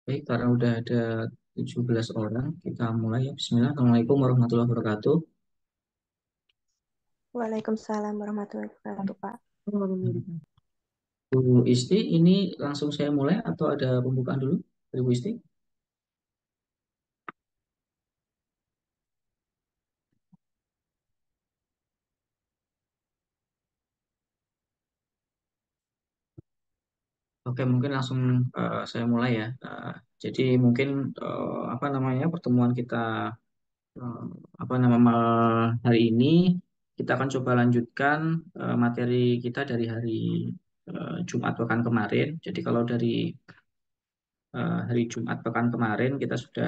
Baik, karena udah ada 17 orang, kita mulai ya. Bismillah. Assalamualaikum warahmatullahi wabarakatuh. Waalaikumsalam warahmatullahi wabarakatuh, Pak. Bu Isti, ini langsung saya mulai atau ada pembukaan dulu dari Bu Isti? Oke, mungkin langsung saya mulai ya. Jadi mungkin apa namanya pertemuan kita eh, apa nama hari ini kita akan coba lanjutkan materi kita dari hari Jumat pekan kemarin. Jadi kalau dari hari Jumat pekan kemarin kita sudah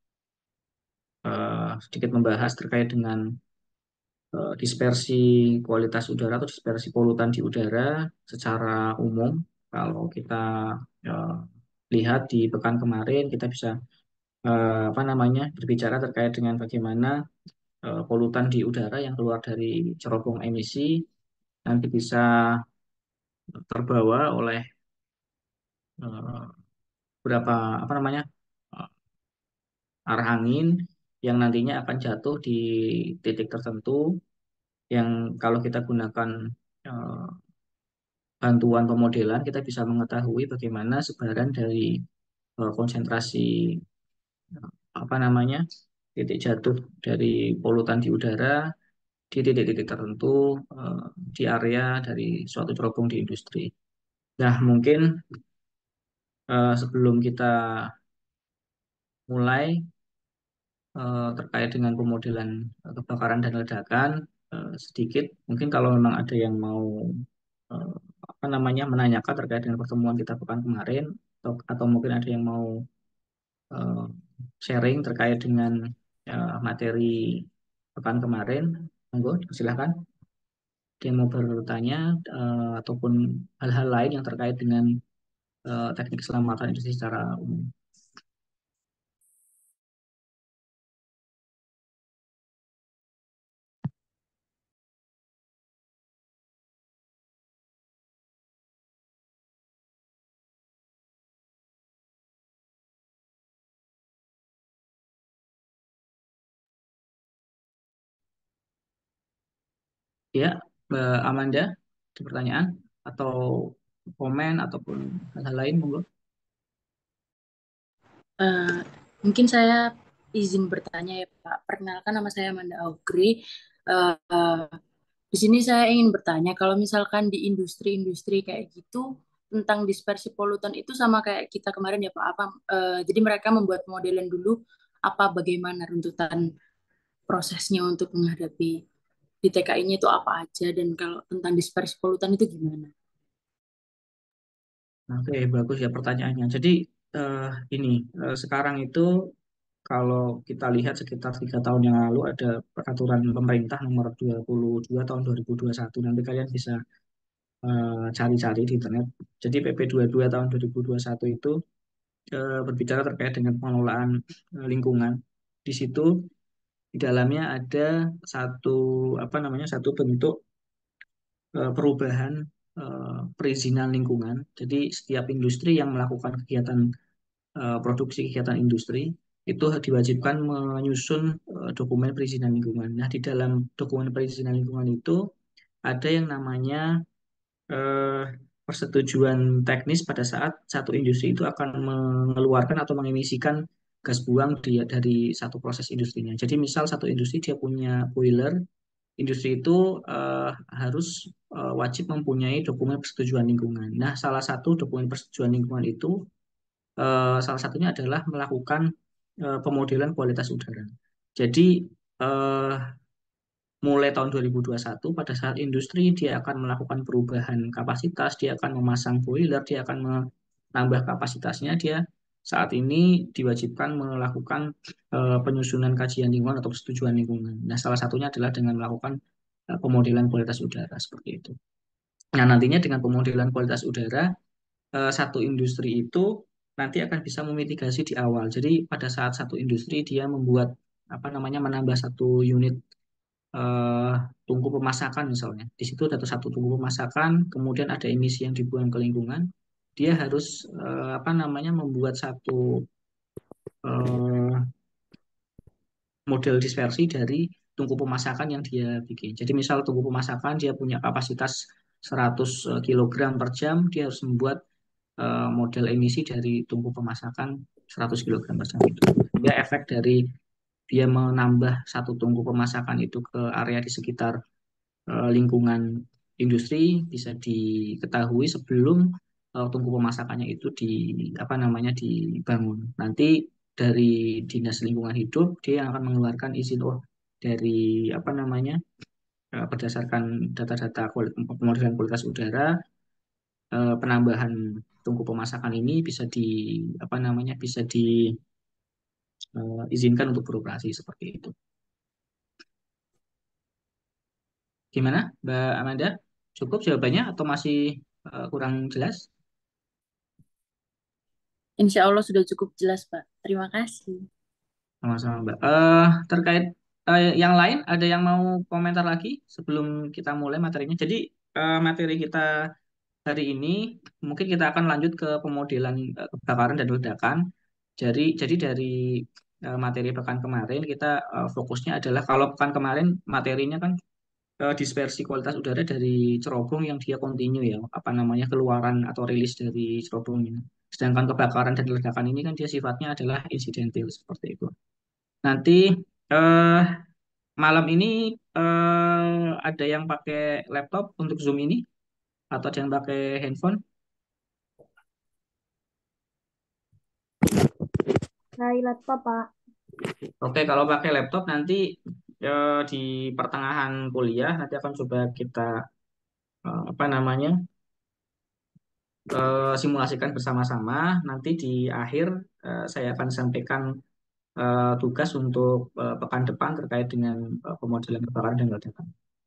sedikit membahas terkait dengan dispersi kualitas udara atau dispersi polutan di udara secara umum. Kalau kita eh, lihat di pekan kemarin, kita bisa apa namanya berbicara terkait dengan bagaimana polutan di udara yang keluar dari cerobong emisi nanti bisa terbawa oleh eh, berapa apa namanya eh, arah angin yang nantinya akan jatuh di titik tertentu yang kalau kita gunakan eh, bantuan pemodelan kita bisa mengetahui bagaimana sebaran dari konsentrasi apa namanya titik jatuh dari polutan di udara di titik-titik tertentu di area dari suatu cerobong di industri. Nah, mungkin sebelum kita mulai terkait dengan pemodelan kebakaran dan ledakan sedikit, mungkin kalau memang ada yang mau eh, apa namanya menanyakan terkait dengan pertemuan kita pekan kemarin atau mungkin ada yang mau eh, sharing terkait dengan materi pekan kemarin. Monggo, silakan. Dia mau bertanya ataupun hal-hal lain yang terkait dengan teknik keselamatan industri secara umum. Ya, Mbak Amanda, ada pertanyaan atau komen ataupun hal-hal lain, monggo. Eh, Mungkin saya izin bertanya ya Pak. Perkenalkan nama saya Amanda Augri. Eh, di sini saya ingin bertanya, kalau misalkan di industri-industri kayak gitu tentang dispersi polutan itu sama kayak kita kemarin ya Pak. Jadi mereka membuat modelan dulu apa bagaimana runtutan prosesnya untuk menghadapi di TKI-nya itu apa aja dan kalau tentang dispersi polutan itu gimana? Oke, bagus ya pertanyaannya. Jadi eh, ini sekarang itu kalau kita lihat sekitar 3 tahun yang lalu ada peraturan pemerintah nomor 22 tahun 2021. Nanti kalian bisa cari-cari di internet. Jadi PP 22 tahun 2021 itu berbicara terkait dengan pengelolaan lingkungan. Di situ di dalamnya ada satu apa namanya satu bentuk perubahan perizinan lingkungan. Jadi setiap industri yang melakukan kegiatan produksi kegiatan industri itu diwajibkan menyusun dokumen perizinan lingkungan. Nah, di dalam dokumen perizinan lingkungan itu ada yang namanya eh, persetujuan teknis pada saat satu industri itu akan mengeluarkan atau mengemisikan gas buang dari satu proses industrinya. Jadi misal satu industri dia punya boiler, industri itu harus wajib mempunyai dokumen persetujuan lingkungan. Nah, salah satu dokumen persetujuan lingkungan itu salah satunya adalah melakukan pemodelan kualitas udara. Jadi eh, mulai tahun 2021 pada saat industri dia akan melakukan perubahan kapasitas, dia akan memasang boiler, dia akan menambah kapasitasnya, dia saat ini diwajibkan melakukan penyusunan kajian lingkungan atau persetujuan lingkungan. Nah, salah satunya adalah dengan melakukan pemodelan kualitas udara seperti itu. Nah, nantinya dengan pemodelan kualitas udara, satu industri itu nanti akan bisa memitigasi di awal. Jadi pada saat satu industri dia membuat apa namanya menambah satu unit eh, tungku pemasakan misalnya. Di situ ada satu tungku pemasakan, kemudian ada emisi yang dibuang ke lingkungan. dia harus apa namanya membuat satu eh, model dispersi dari tungku pemasakan yang dia bikin. Jadi misal tungku pemasakan dia punya kapasitas 100 kilogram per jam, dia harus membuat model emisi dari tungku pemasakan 100 kilogram per jam itu. Dia efek dari dia menambah satu tungku pemasakan itu ke area di sekitar lingkungan industri bisa diketahui sebelum tungku pemasakannya itu di apa namanya dibangun. Nanti dari Dinas Lingkungan Hidup dia yang akan mengeluarkan izin dari apa namanya berdasarkan data-data pemodelan kualitas udara penambahan tungku pemasakan ini bisa di apa namanya bisa diizinkan untuk beroperasi seperti itu. Gimana, Mbak Amanda? Cukup jawabannya atau masih kurang jelas? Insya Allah sudah cukup jelas, Pak. Terima kasih. Sama-sama, Mbak. Terkait yang lain, ada yang mau komentar lagi sebelum kita mulai materinya? Jadi materi kita hari ini mungkin kita akan lanjut ke pemodelan kebakaran dan ledakan. Jadi dari materi pekan kemarin kita fokusnya adalah kalau pekan kemarin materinya kan dispersi kualitas udara dari cerobong yang dia kontinu ya, apa namanya keluaran atau rilis dari cerobongnya. Sedangkan kebakaran dan ledakan ini kan dia sifatnya adalah insidental seperti itu. Nanti eh, malam ini ada yang pakai laptop untuk Zoom ini atau ada yang pakai handphone? Dari laptop, Pak. Oke, kalau pakai laptop nanti di pertengahan kuliah nanti akan coba kita apa namanya simulasikan bersama-sama. Nanti di akhir saya akan sampaikan tugas untuk pekan depan terkait dengan pemodelan kebakaran dan ledakan.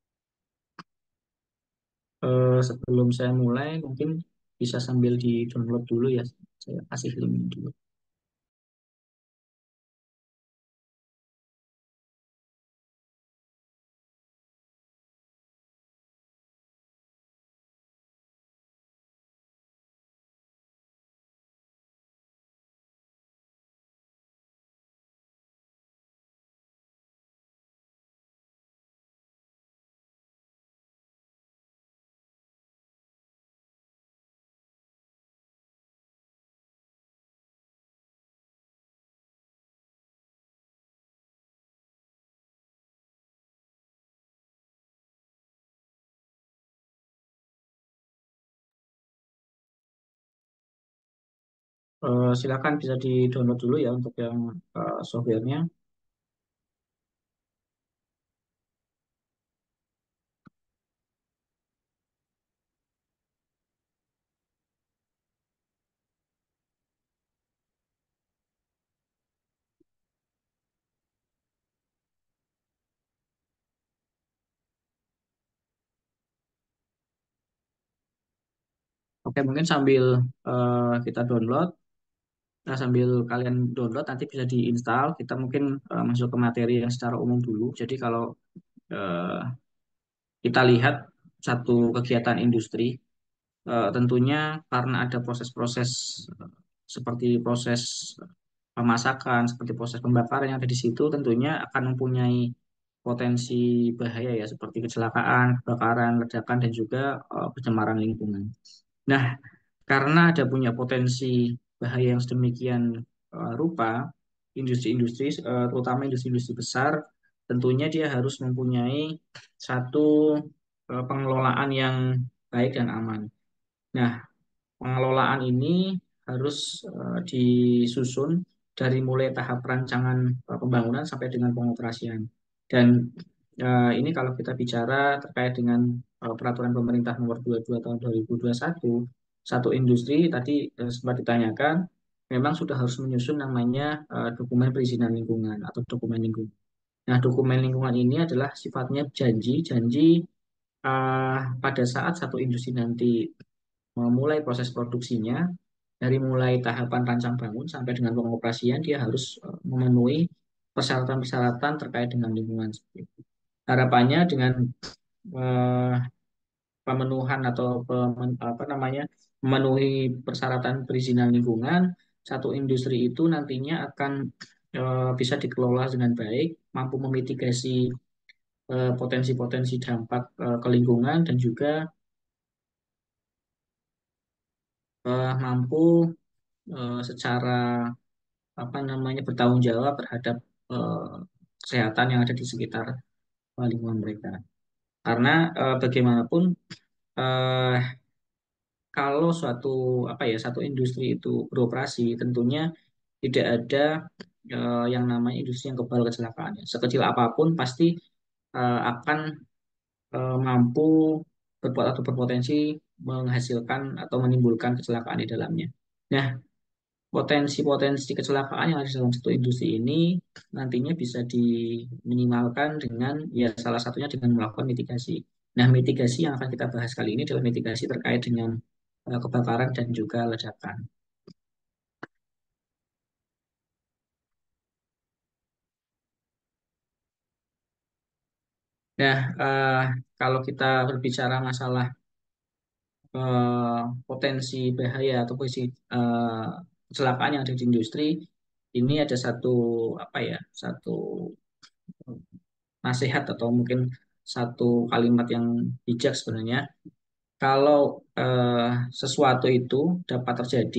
Sebelum saya mulai, mungkin bisa sambil di-download dulu ya. Saya kasih link dulu. Silakan bisa di-download dulu ya untuk yang softwarenya. Oke, mungkin sambil kita download, nah sambil kalian download nanti bisa diinstal. Kita mungkin masuk ke materi yang secara umum dulu. Jadi kalau eh, kita lihat satu kegiatan industri, tentunya karena ada proses-proses seperti proses pemasakan, seperti proses pembakaran yang ada di situ, tentunya akan mempunyai potensi bahaya ya, seperti kecelakaan, kebakaran, ledakan, dan juga pencemaran lingkungan. Nah, karena ada punya potensi bahaya yang sedemikian rupa, industri-industri, terutama industri-industri besar, tentunya dia harus mempunyai satu pengelolaan yang baik dan aman. Nah, pengelolaan ini harus disusun dari mulai tahap rancangan pembangunan sampai dengan pengoperasian. Dan ini kalau kita bicara terkait dengan peraturan pemerintah nomor 22 tahun 2021, satu industri tadi sempat ditanyakan, memang sudah harus menyusun namanya dokumen perizinan lingkungan atau dokumen lingkungan. Nah, dokumen lingkungan ini adalah sifatnya janji-janji pada saat satu industri nanti memulai proses produksinya, dari mulai tahapan rancang bangun sampai dengan pengoperasian, dia harus memenuhi persyaratan-persyaratan terkait dengan lingkungan. Seperti itu. Harapannya dengan eh, pemenuhan atau apa namanya memenuhi persyaratan perizinan lingkungan, satu industri itu nantinya akan bisa dikelola dengan baik, mampu memitigasi potensi-potensi dampak ke lingkungan dan juga mampu secara apa namanya bertanggung jawab terhadap eh, kesehatan yang ada di sekitar lingkungan mereka. Karena bagaimanapun eh, kalau suatu apa ya satu industri itu beroperasi, tentunya tidak ada yang namanya industri yang kebal kecelakaan. Sekecil apapun pasti akan mampu berbuat atau berpotensi menghasilkan atau menimbulkan kecelakaan di dalamnya. Nah, potensi-potensi kecelakaan yang ada dalam satu industri ini nantinya bisa diminimalkan dengan ya salah satunya dengan melakukan mitigasi. Nah, mitigasi yang akan kita bahas kali ini adalah mitigasi terkait dengan kebakaran dan juga ledakan. Nah, kalau kita berbicara masalah potensi bahaya atau potensi kecelakaan yang ada di industri, ini ada satu apa ya, satu nasihat atau mungkin satu kalimat yang bijak sebenarnya. Kalau sesuatu itu dapat terjadi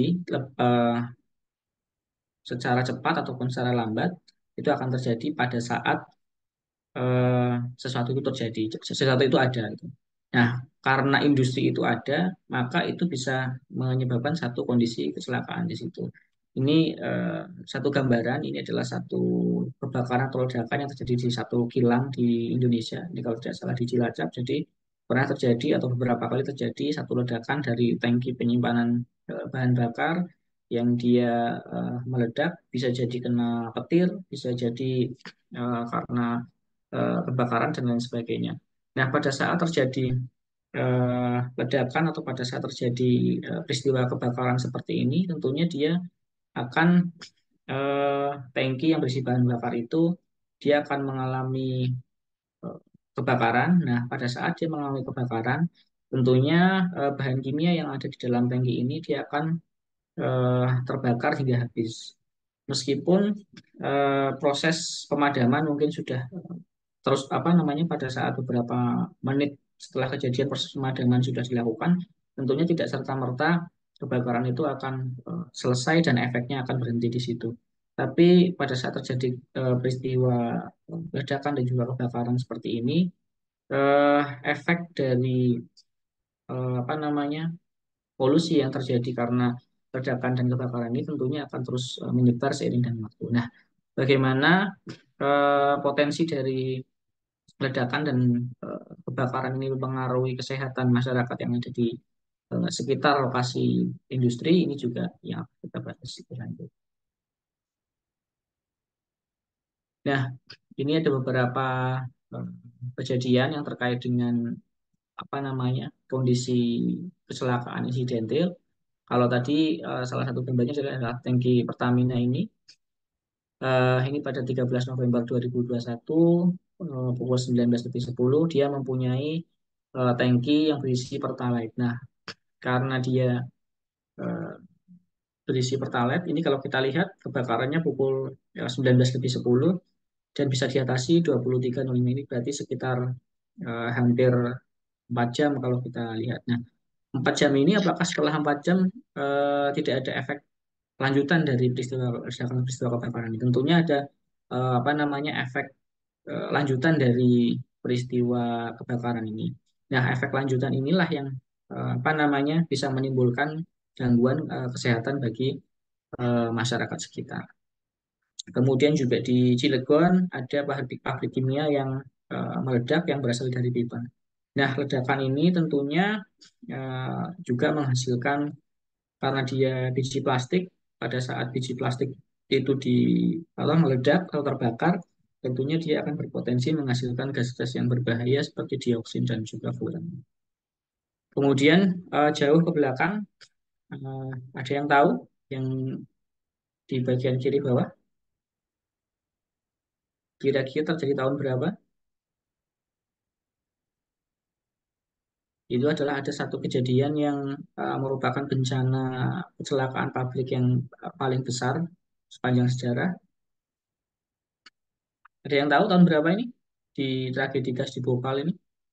secara cepat ataupun secara lambat, itu akan terjadi pada saat eh, sesuatu itu terjadi, sesuatu itu ada. Gitu. Nah, karena industri itu ada, maka itu bisa menyebabkan satu kondisi kecelakaan di situ. Ini satu gambaran, ini adalah satu kebakaran atau ledakan yang terjadi di satu kilang di Indonesia. Ini kalau tidak salah di Cilacap. Jadi pernah terjadi atau beberapa kali terjadi satu ledakan dari tangki penyimpanan bahan bakar yang dia meledak, bisa jadi kena petir, bisa jadi karena kebakaran dan lain sebagainya. Nah, pada saat terjadi ledakan atau pada saat terjadi peristiwa kebakaran seperti ini, tentunya dia akan tangki yang berisi bahan bakar itu dia akan mengalami eh, kebakaran. Nah, pada saat dia mengalami kebakaran, tentunya bahan kimia yang ada di dalam tangki ini dia akan terbakar hingga habis. Meskipun proses pemadaman mungkin sudah terus apa namanya pada saat beberapa menit setelah kejadian proses pemadaman sudah dilakukan, tentunya tidak serta-merta kebakaran itu akan selesai dan efeknya akan berhenti di situ. Tapi pada saat terjadi peristiwa ledakan dan juga kebakaran seperti ini, efek dari apa namanya polusi yang terjadi karena ledakan dan kebakaran ini tentunya akan terus menyebar seiring dengan waktu. Nah, bagaimana potensi dari ledakan dan kebakaran ini mempengaruhi kesehatan masyarakat yang ada di sekitar lokasi industri ini juga yang kita bahas lebih lanjut. Nah, ini ada beberapa eh, kejadian yang terkait dengan apa namanya kondisi kecelakaan insidentil. Kalau tadi salah satu gambarnya adalah tangki Pertamina ini. Ini pada 13 November 2021 pukul 19.10 dia mempunyai tangki yang berisi Pertalite. Nah, karena dia eh, berisi Pertalite, ini kalau kita lihat kebakarannya pukul 19.10 dan bisa diatasi 23.05 ini berarti sekitar hampir 4 jam kalau kita lihat. Nah, 4 jam ini apakah setelah 4 jam tidak ada efek lanjutan dari peristiwa kebakaran ini? Tentunya ada apa namanya efek lanjutan dari peristiwa kebakaran ini. Nah, efek lanjutan inilah yang apa namanya bisa menimbulkan gangguan kesehatan bagi masyarakat sekitar. Kemudian juga di Cilegon ada pabrik kimia yang meledak yang berasal dari pipa. Nah, ledakan ini tentunya juga menghasilkan karena dia biji plastik, pada saat biji plastik itu meledak atau terbakar, tentunya dia akan berpotensi menghasilkan gas-gas yang berbahaya seperti dioksin dan juga furan. Kemudian jauh ke belakang eh, ada yang tahu yang di bagian kiri bawah kira-kira terjadi tahun berapa? Itu adalah ada satu kejadian yang merupakan bencana kecelakaan pabrik yang paling besar sepanjang sejarah. Ada yang tahu tahun berapa ini di tragedi gas di Bhopal ini?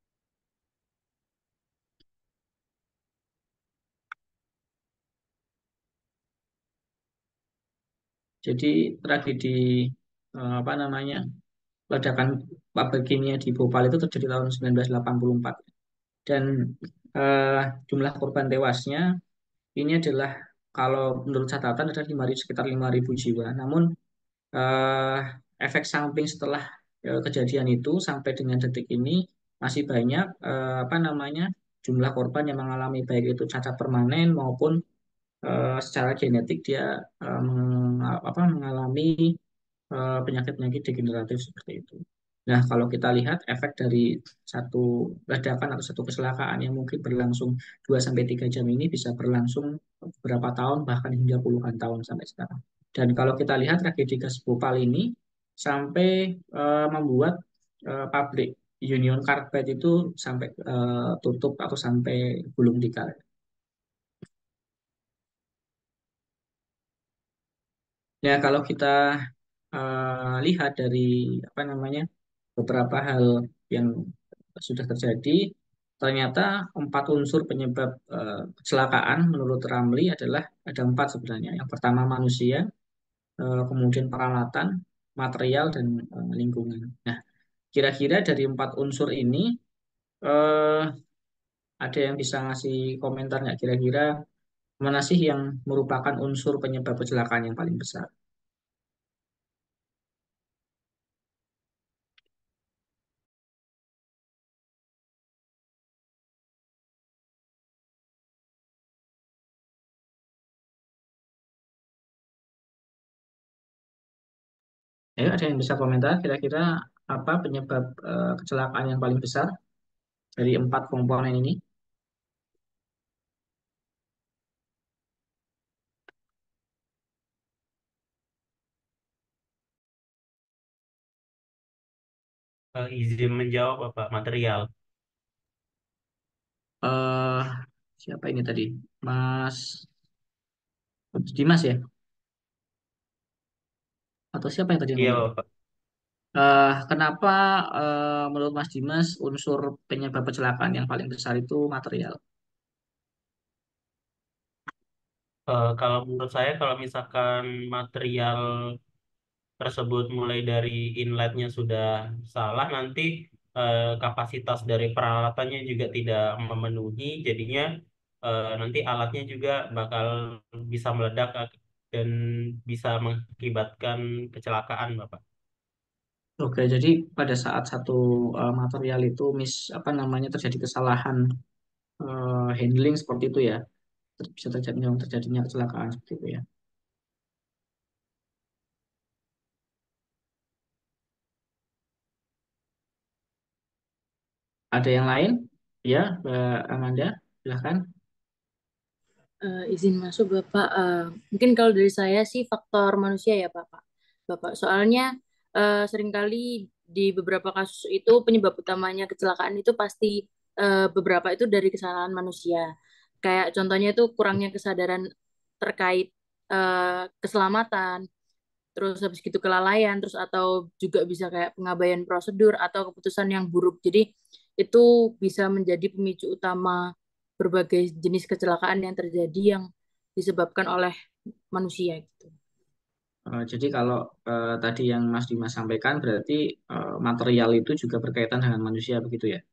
Jadi tragedi apa namanya ledakan pabrik kimia di Bhopal itu terjadi tahun 1984 dan eh, jumlah korban tewasnya ini adalah kalau menurut catatan ada sekitar 5.000 jiwa. Namun eh, efek samping setelah kejadian itu sampai dengan detik ini masih banyak apa namanya jumlah korban yang mengalami baik itu cacat permanen maupun secara genetik dia mengalami penyakit-penyakit degeneratif seperti itu. Nah, kalau kita lihat efek dari satu ledakan atau satu kecelakaan yang mungkin berlangsung 2 sampai 3 jam ini bisa berlangsung beberapa tahun bahkan hingga puluhan tahun sampai sekarang. Dan kalau kita lihat tragedi gas Bhopal ini sampai membuat pabrik Union Carbide itu sampai tutup atau sampai gulung tikar. Ya, kalau kita lihat dari apa namanya beberapa hal yang sudah terjadi, ternyata 4 unsur penyebab kecelakaan menurut Ramli adalah ada 4 sebenarnya. Yang pertama manusia, kemudian peralatan, material dan lingkungan. Nah, kira-kira dari 4 unsur ini eh, ada yang bisa ngasih komentar nggak kira-kira mana sih yang merupakan unsur penyebab kecelakaan yang paling besar? Ayo, ada yang bisa komentar kira-kira apa penyebab kecelakaan yang paling besar dari 4 komponen ini? Izin menjawab Bapak, material. eh Siapa ini tadi? Mas Dimas ya? Atau siapa yang tadi Iya ngomong? Bapak. Kenapa menurut Mas Dimas unsur penyebab kecelakaan yang paling besar itu material? Kalau menurut saya kalau misalkan material tersebut mulai dari inletnya sudah salah, nanti kapasitas dari peralatannya juga tidak memenuhi, jadinya nanti alatnya juga bakal bisa meledak dan bisa mengakibatkan kecelakaan, Bapak. Oke, jadi pada saat satu material itu apa namanya terjadi kesalahan handling seperti itu ya, bisa terjadi terjadinya kecelakaan seperti itu ya. Ada yang lain? Ya, Mbak Amanda, silahkan. Izin masuk Bapak. Mungkin kalau dari saya sih faktor manusia ya Bapak. Bapak, soalnya seringkali di beberapa kasus itu penyebab utamanya kecelakaan itu pasti beberapa itu dari kesalahan manusia. Kayak contohnya itu kurangnya kesadaran terkait keselamatan, terus habis gitu kelalaian, terus atau juga bisa kayak pengabaian prosedur atau keputusan yang buruk. Jadi itu bisa menjadi pemicu utama berbagai jenis kecelakaan yang terjadi yang disebabkan oleh manusia gitu. Jadi kalau tadi yang Mas Dimas sampaikan berarti material itu juga berkaitan dengan manusia begitu ya.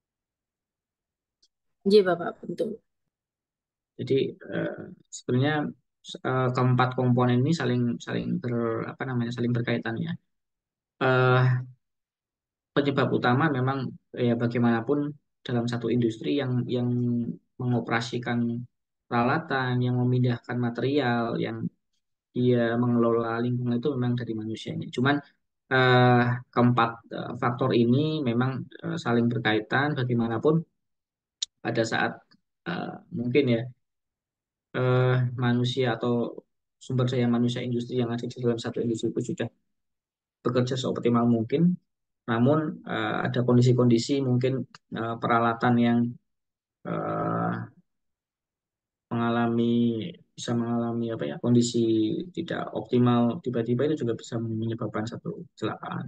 Iya Bapak, betul. Jadi eh, sebenarnya keempat komponen ini saling saling apa namanya saling berkaitan ya. Eh, Penyebab utama memang ya bagaimanapun dalam satu industri yang mengoperasikan peralatan, yang memindahkan material, yang dia mengelola lingkungan itu memang dari manusianya. Cuman eh, keempat faktor ini memang saling berkaitan bagaimanapun pada saat mungkin ya manusia atau sumber daya manusia industri yang ada di dalam satu industri itu sudah bekerja seoptimal mungkin, namun ada kondisi-kondisi mungkin peralatan yang eh, mengalami bisa mengalami apa ya kondisi tidak optimal tiba-tiba itu juga bisa menyebabkan satu kecelakaan.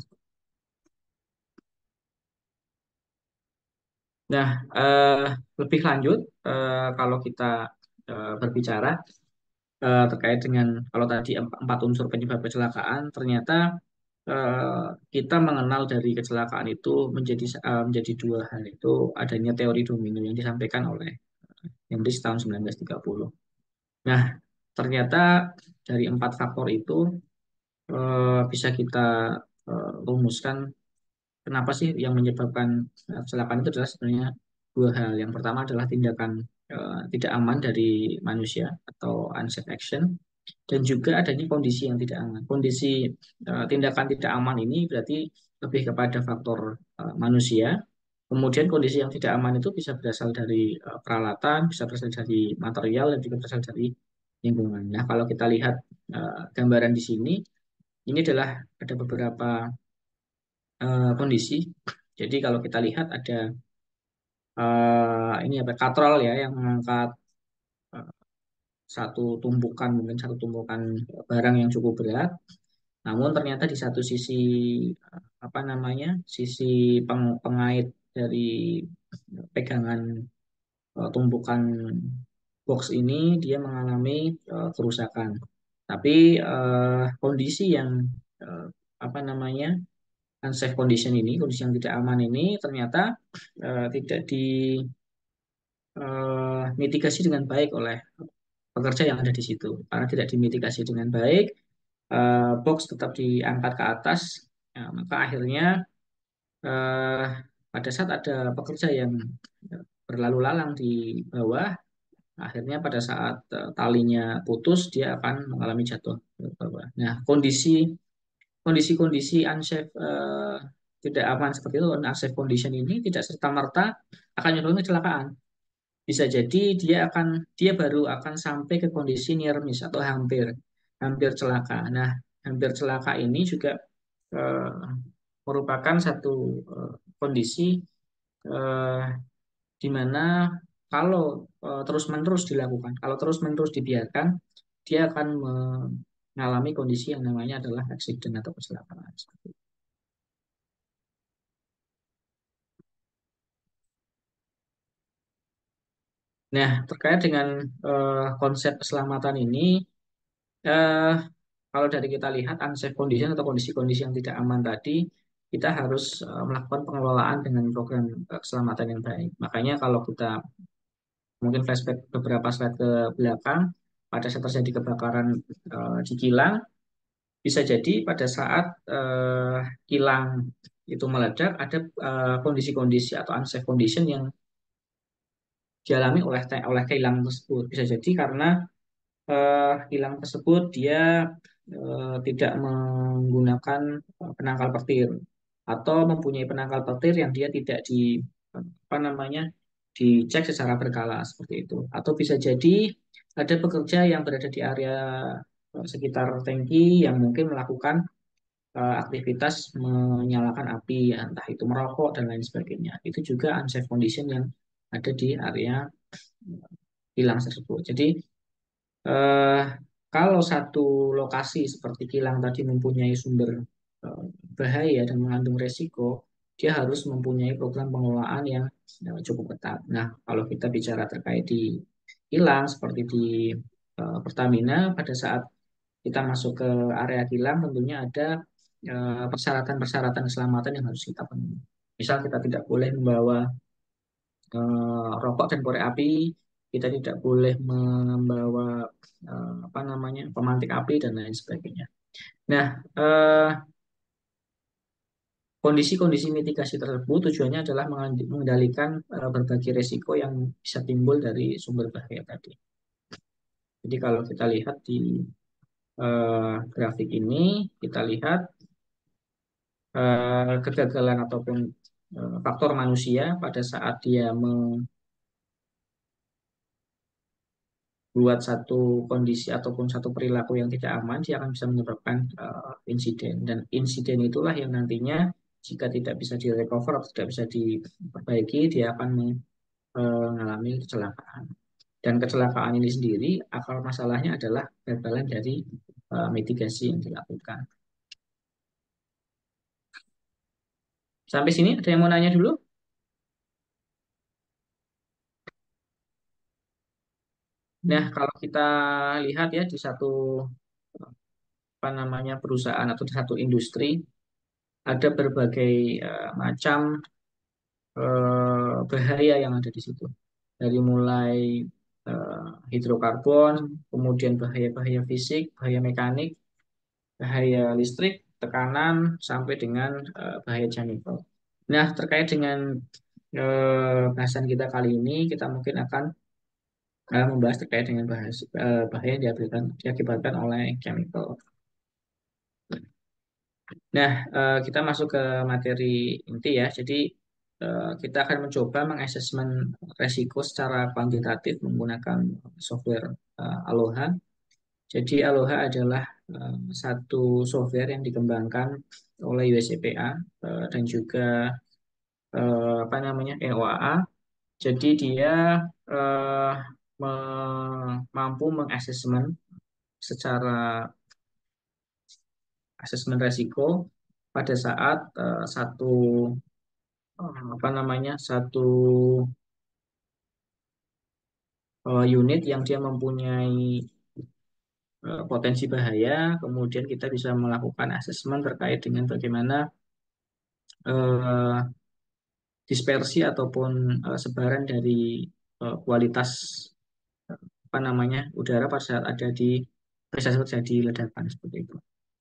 Nah, lebih lanjut kalau kita berbicara terkait dengan kalau tadi empat unsur penyebab kecelakaan, ternyata eh, kita mengenal dari kecelakaan itu menjadi dua hal itu adanya teori domino yang disampaikan oleh Hendrix tahun 1930. Nah, ternyata dari empat faktor itu bisa kita rumuskan kenapa sih yang menyebabkan kecelakaan itu adalah sebenarnya dua hal. Yang pertama adalah tindakan tidak aman dari manusia atau unsafe action dan juga adanya kondisi yang tidak aman. Kondisi tindakan tidak aman ini berarti lebih kepada faktor manusia. Kemudian kondisi yang tidak aman itu bisa berasal dari peralatan, bisa berasal dari material, dan juga berasal dari lingkungan. Nah, kalau kita lihat gambaran di sini, ini adalah ada beberapa kondisi. Jadi kalau kita lihat ada ini apa katrol ya yang mengangkat eh, satu tumpukan barang yang cukup berat. Namun ternyata di satu sisi apa namanya sisi pengait dari pegangan tumpukan box ini dia mengalami kerusakan. Tapi kondisi yang eh, apa namanya unsafe condition ini, kondisi yang tidak aman ini ternyata tidak dimitigasi dengan baik oleh pekerja yang ada di situ. Karena tidak dimitigasi dengan baik, box tetap diangkat ke atas, ya, maka akhirnya eh, pada saat ada pekerja yang berlalu lalang di bawah, akhirnya pada saat talinya putus, dia akan mengalami jatuh ke bawah. Nah, kondisi-kondisi unsafe tidak aman seperti itu, unsafe condition ini tidak serta-merta akan menyebabkan kecelakaan. Bisa jadi dia baru akan sampai ke kondisi near miss atau hampir hampir celaka. Nah, hampir celaka ini juga eh, merupakan satu kondisi eh, di mana kalau terus-menerus dilakukan, kalau terus-menerus dibiarkan, dia akan mengalami kondisi yang namanya adalah accident atau kecelakaan. Nah, terkait dengan konsep keselamatan ini, eh, kalau dari kita lihat unsafe condition atau kondisi-kondisi yang tidak aman tadi, kita harus melakukan pengelolaan dengan program keselamatan yang baik. Makanya kalau kita mungkin flashback beberapa slide ke belakang, pada saat terjadi kebakaran di kilang, bisa jadi pada saat kilang itu meledak, ada kondisi-kondisi atau unsafe condition yang dialami oleh kilang tersebut. Bisa jadi karena kilang tersebut dia tidak menggunakan penangkal petir atau mempunyai penangkal petir yang dia tidak apa namanya dicek secara berkala seperti itu. Atau bisa jadi ada pekerja yang berada di area sekitar tangki yang mungkin melakukan aktivitas menyalakan api, entah itu merokok dan lain sebagainya. Itu juga unsafe condition yang ada di area kilang tersebut. Jadi eh, kalau satu lokasi seperti kilang tadi mempunyai sumber eh, bahaya dan mengandung resiko, dia harus mempunyai program pengelolaan yang cukup ketat. Nah, kalau kita bicara terkait di kilang seperti di Pertamina, pada saat kita masuk ke area kilang tentunya ada persyaratan-persyaratan keselamatan yang harus kita penuhi. Misal kita tidak boleh membawa rokok dan korek api, kita tidak boleh membawa apa namanya pemantik api dan lain sebagainya. Nah, kondisi-kondisi mitigasi tersebut tujuannya adalah mengendalikan berbagai risiko yang bisa timbul dari sumber bahaya tadi. Jadi kalau kita lihat di grafik ini, kita lihat kegagalan ataupun faktor manusia pada saat dia buat satu kondisi ataupun satu perilaku yang tidak aman, dia akan bisa menyebabkan insiden. Dan insiden itulah yang nantinya jika tidak bisa direcover atau tidak bisa diperbaiki, dia akan mengalami kecelakaan. Dan kecelakaan ini sendiri akar masalahnya adalah kegagalan dari mitigasi yang dilakukan. Sampai sini ada yang mau nanya dulu? Nah, kalau kita lihat ya di satu apa namanya perusahaan atau di satu industri ada berbagai macam bahaya yang ada di situ. Dari mulai hidrokarbon, kemudian bahaya-bahaya fisik, bahaya mekanik, bahaya listrik, tekanan, sampai dengan bahaya chemical. Nah, terkait dengan bahasan kita kali ini, kita mungkin akan membahas terkait dengan bahaya yang diakibatkan oleh chemical. Nah, kita masuk ke materi inti ya. Jadi, kita akan mencoba mengasesmen resiko secara kuantitatif menggunakan software Aloha. Jadi, Aloha adalah satu software yang dikembangkan oleh USEPA dan juga apa namanya EOAA. Jadi, dia eh, mampu mengasesmen secara asesmen resiko pada saat satu apa namanya satu unit yang dia mempunyai potensi bahaya, kemudian kita bisa melakukan asesmen terkait dengan bagaimana eh, dispersi ataupun sebaran dari kualitas apa namanya udara pada saat terjadi ledakan seperti itu.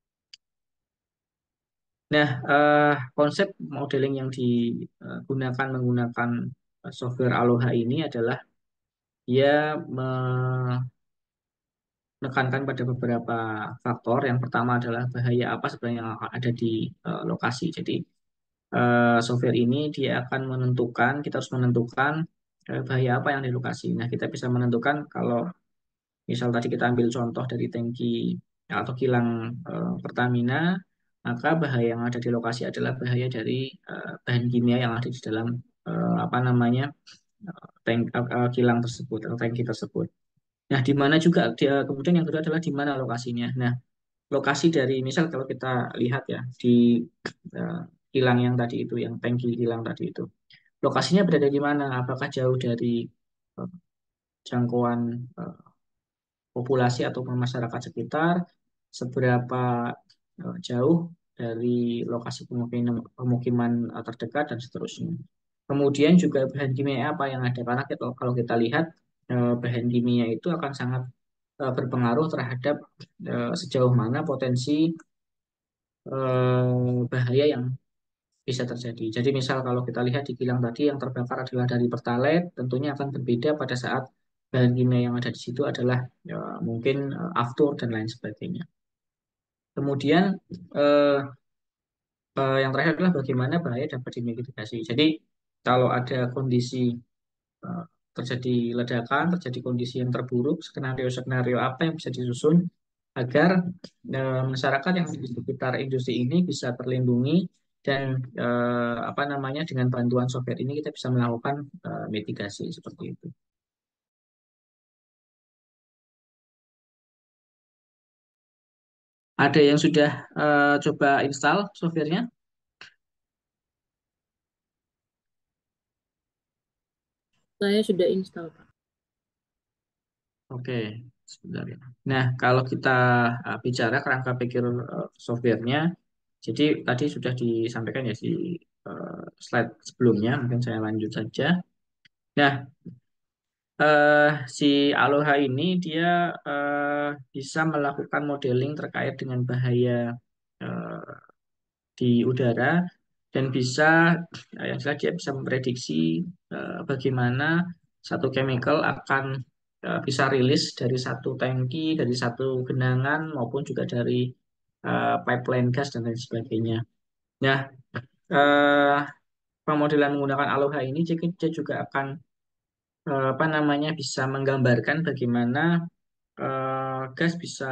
Nah, konsep modeling yang digunakan menggunakan software Aloha ini adalah dia menekankan pada beberapa faktor. Yang pertama adalah bahaya apa sebenarnya yang ada di lokasi. Jadi software ini dia akan menentukan, kita harus menentukan bahaya apa yang di lokasi. Nah, kita bisa menentukan kalau misal tadi kita ambil contoh dari tangki atau kilang Pertamina, maka bahaya yang ada di lokasi adalah bahaya dari bahan kimia yang ada di dalam apa namanya kilang tersebut atau tangki tersebut. Nah, di mana juga dia kemudian yang kedua adalah di mana lokasinya. Nah, lokasi dari misal kalau kita lihat ya di eh, kilang yang tadi itu, yang tangki kilang tadi itu, lokasinya berada di mana? Apakah jauh dari eh, jangkauan eh, populasi ataupun masyarakat sekitar? Seberapa jauh dari lokasi pemukiman, pemukiman terdekat dan seterusnya. Kemudian juga bahan kimia apa yang ada karena kalau kita lihat bahan kimia itu akan sangat berpengaruh terhadap sejauh mana potensi bahaya yang bisa terjadi. Jadi misal kalau kita lihat di kilang tadi yang terbakar adalah dari Pertalite, tentunya akan berbeda pada saat bahan kimia yang ada di situ adalah mungkin aftur dan lain sebagainya. Kemudian eh, yang terakhir adalah bagaimana bahaya dapat dimitigasi. Jadi kalau ada kondisi eh, terjadi ledakan, terjadi kondisi yang terburuk, skenario-skenario apa yang bisa disusun agar masyarakat yang di sekitar industri ini bisa terlindungi dan apa namanya dengan bantuan software ini kita bisa melakukan mitigasi seperti itu. Ada yang sudah coba install softwarenya? Saya sudah install, Pak. Oke, sebentar ya. Nah, kalau kita bicara kerangka pikir softwarenya, jadi tadi sudah disampaikan ya di slide sebelumnya, mungkin saya lanjut saja. Nah, si Aloha ini dia bisa melakukan modeling terkait dengan bahaya eh, di udara dan bisa yang jelas dia bisa memprediksi bagaimana satu chemical akan bisa rilis dari satu tangki, dari satu genangan maupun juga dari pipeline gas dan lain sebagainya. Nah, eh, pemodelan menggunakan Aloha ini dia juga akan apa namanya bisa menggambarkan bagaimana gas bisa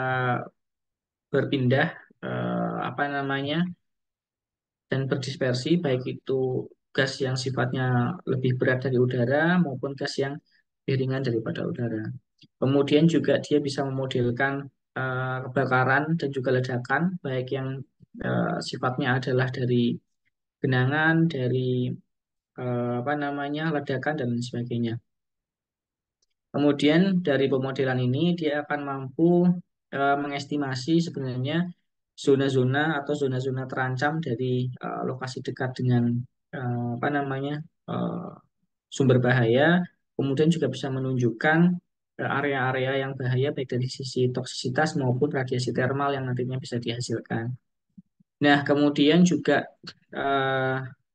berpindah apa namanya dan berdispersi baik itu gas yang sifatnya lebih berat dari udara maupun gas yang lebih ringan daripada udara. Kemudian juga dia bisa memodelkan kebakaran dan juga ledakan, baik yang sifatnya adalah dari genangan, dari apa namanya ledakan dan lain sebagainya. Kemudian dari pemodelan ini dia akan mampu mengestimasi sebenarnya zona-zona atau zona-zona terancam dari lokasi dekat dengan apa namanya eh, sumber bahaya. Kemudian juga bisa menunjukkan area-area yang bahaya baik dari sisi toksisitas maupun radiasi termal yang nantinya bisa dihasilkan. Nah, kemudian juga eh,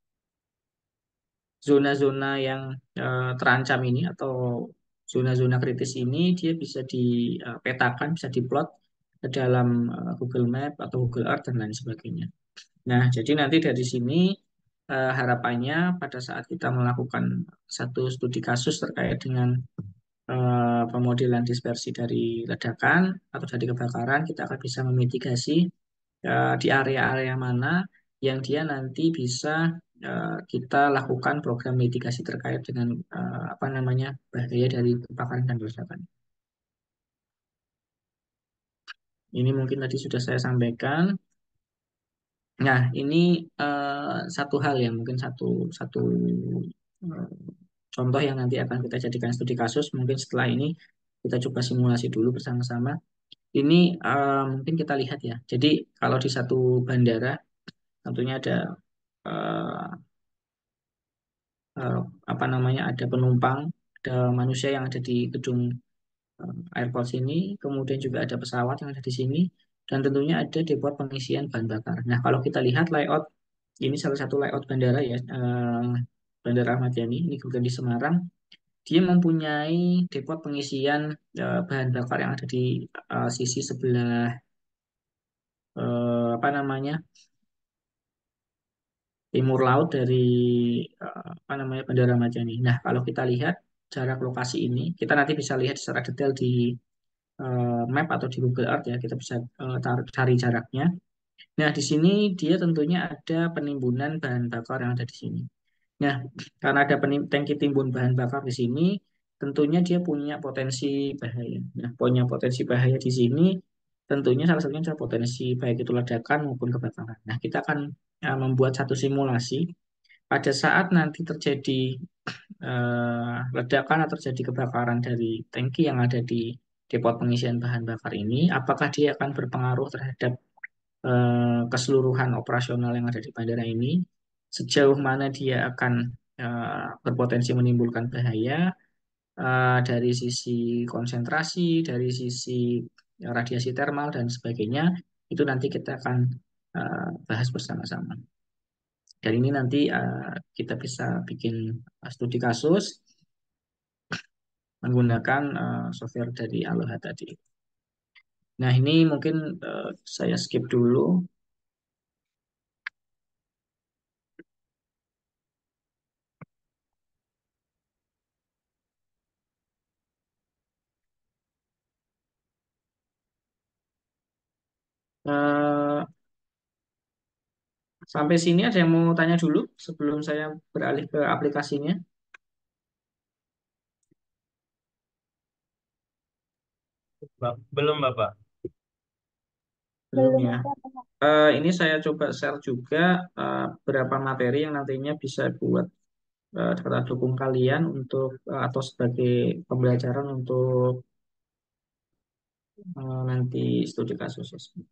zona-zona yang terancam ini atau zona-zona kritis ini dia bisa dipetakan, bisa diplot ke dalam Google Map atau Google Earth dan lain sebagainya. Nah, jadi nanti dari sini harapannya pada saat kita melakukan satu studi kasus terkait dengan pemodelan dispersi dari ledakan atau dari kebakaran, kita akan bisa memitigasi di area-area mana yang dia nanti bisa kita lakukan program mitigasi terkait dengan apa namanya bahaya dari kebakaran dan ledakan. Ini mungkin tadi sudah saya sampaikan. Nah, ini satu hal yang mungkin satu satu eh, contoh yang nanti akan kita jadikan studi kasus. Mungkin setelah ini kita coba simulasi dulu bersama-sama. Ini mungkin kita lihat ya. Jadi kalau di satu bandara tentunya ada eh, eh, apa namanya ada penumpang, ada manusia yang ada di gedung airport sini, kemudian juga ada pesawat yang ada di sini, dan tentunya ada depot pengisian bahan bakar. Nah, kalau kita lihat layout ini salah satu layout bandara ya, Bandara Ahmad Yani ini kemudian di Semarang, dia mempunyai depot pengisian bahan bakar yang ada di sisi sebelah apa namanya timur laut dari apa namanya Bandara Ahmad Yani. Nah, kalau kita lihat jarak lokasi ini, kita nanti bisa lihat secara detail di map atau di Google Earth ya, kita bisa cari jaraknya. Nah, di sini dia tentunya ada penimbunan bahan bakar yang ada di sini. Nah, karena ada tangki timbun bahan bakar di sini, tentunya dia punya potensi bahaya. Nah, punya potensi bahaya di sini, tentunya salah satunya adalah potensi baik itu ledakan maupun kebakaran. Nah, kita akan membuat satu simulasi pada saat nanti terjadi ledakan atau terjadi kebakaran dari tangki yang ada di depot pengisian bahan bakar ini, apakah dia akan berpengaruh terhadap keseluruhan operasional yang ada di bandara ini, sejauh mana dia akan berpotensi menimbulkan bahaya dari sisi konsentrasi, dari sisi radiasi termal dan sebagainya, itu nanti kita akan bahas bersama-sama. Dan ini nanti kita bisa bikin studi kasus menggunakan software dari Aloha tadi. Nah, ini mungkin saya skip dulu. Eh, Sampai sini ada yang mau tanya dulu sebelum saya beralih ke aplikasinya? Belum, Bapak. Belum Belum ya. ada, Pak. Ini saya coba share juga beberapa materi yang nantinya bisa buat daftar dukung kalian untuk atau sebagai pembelajaran untuk nanti studi kasus.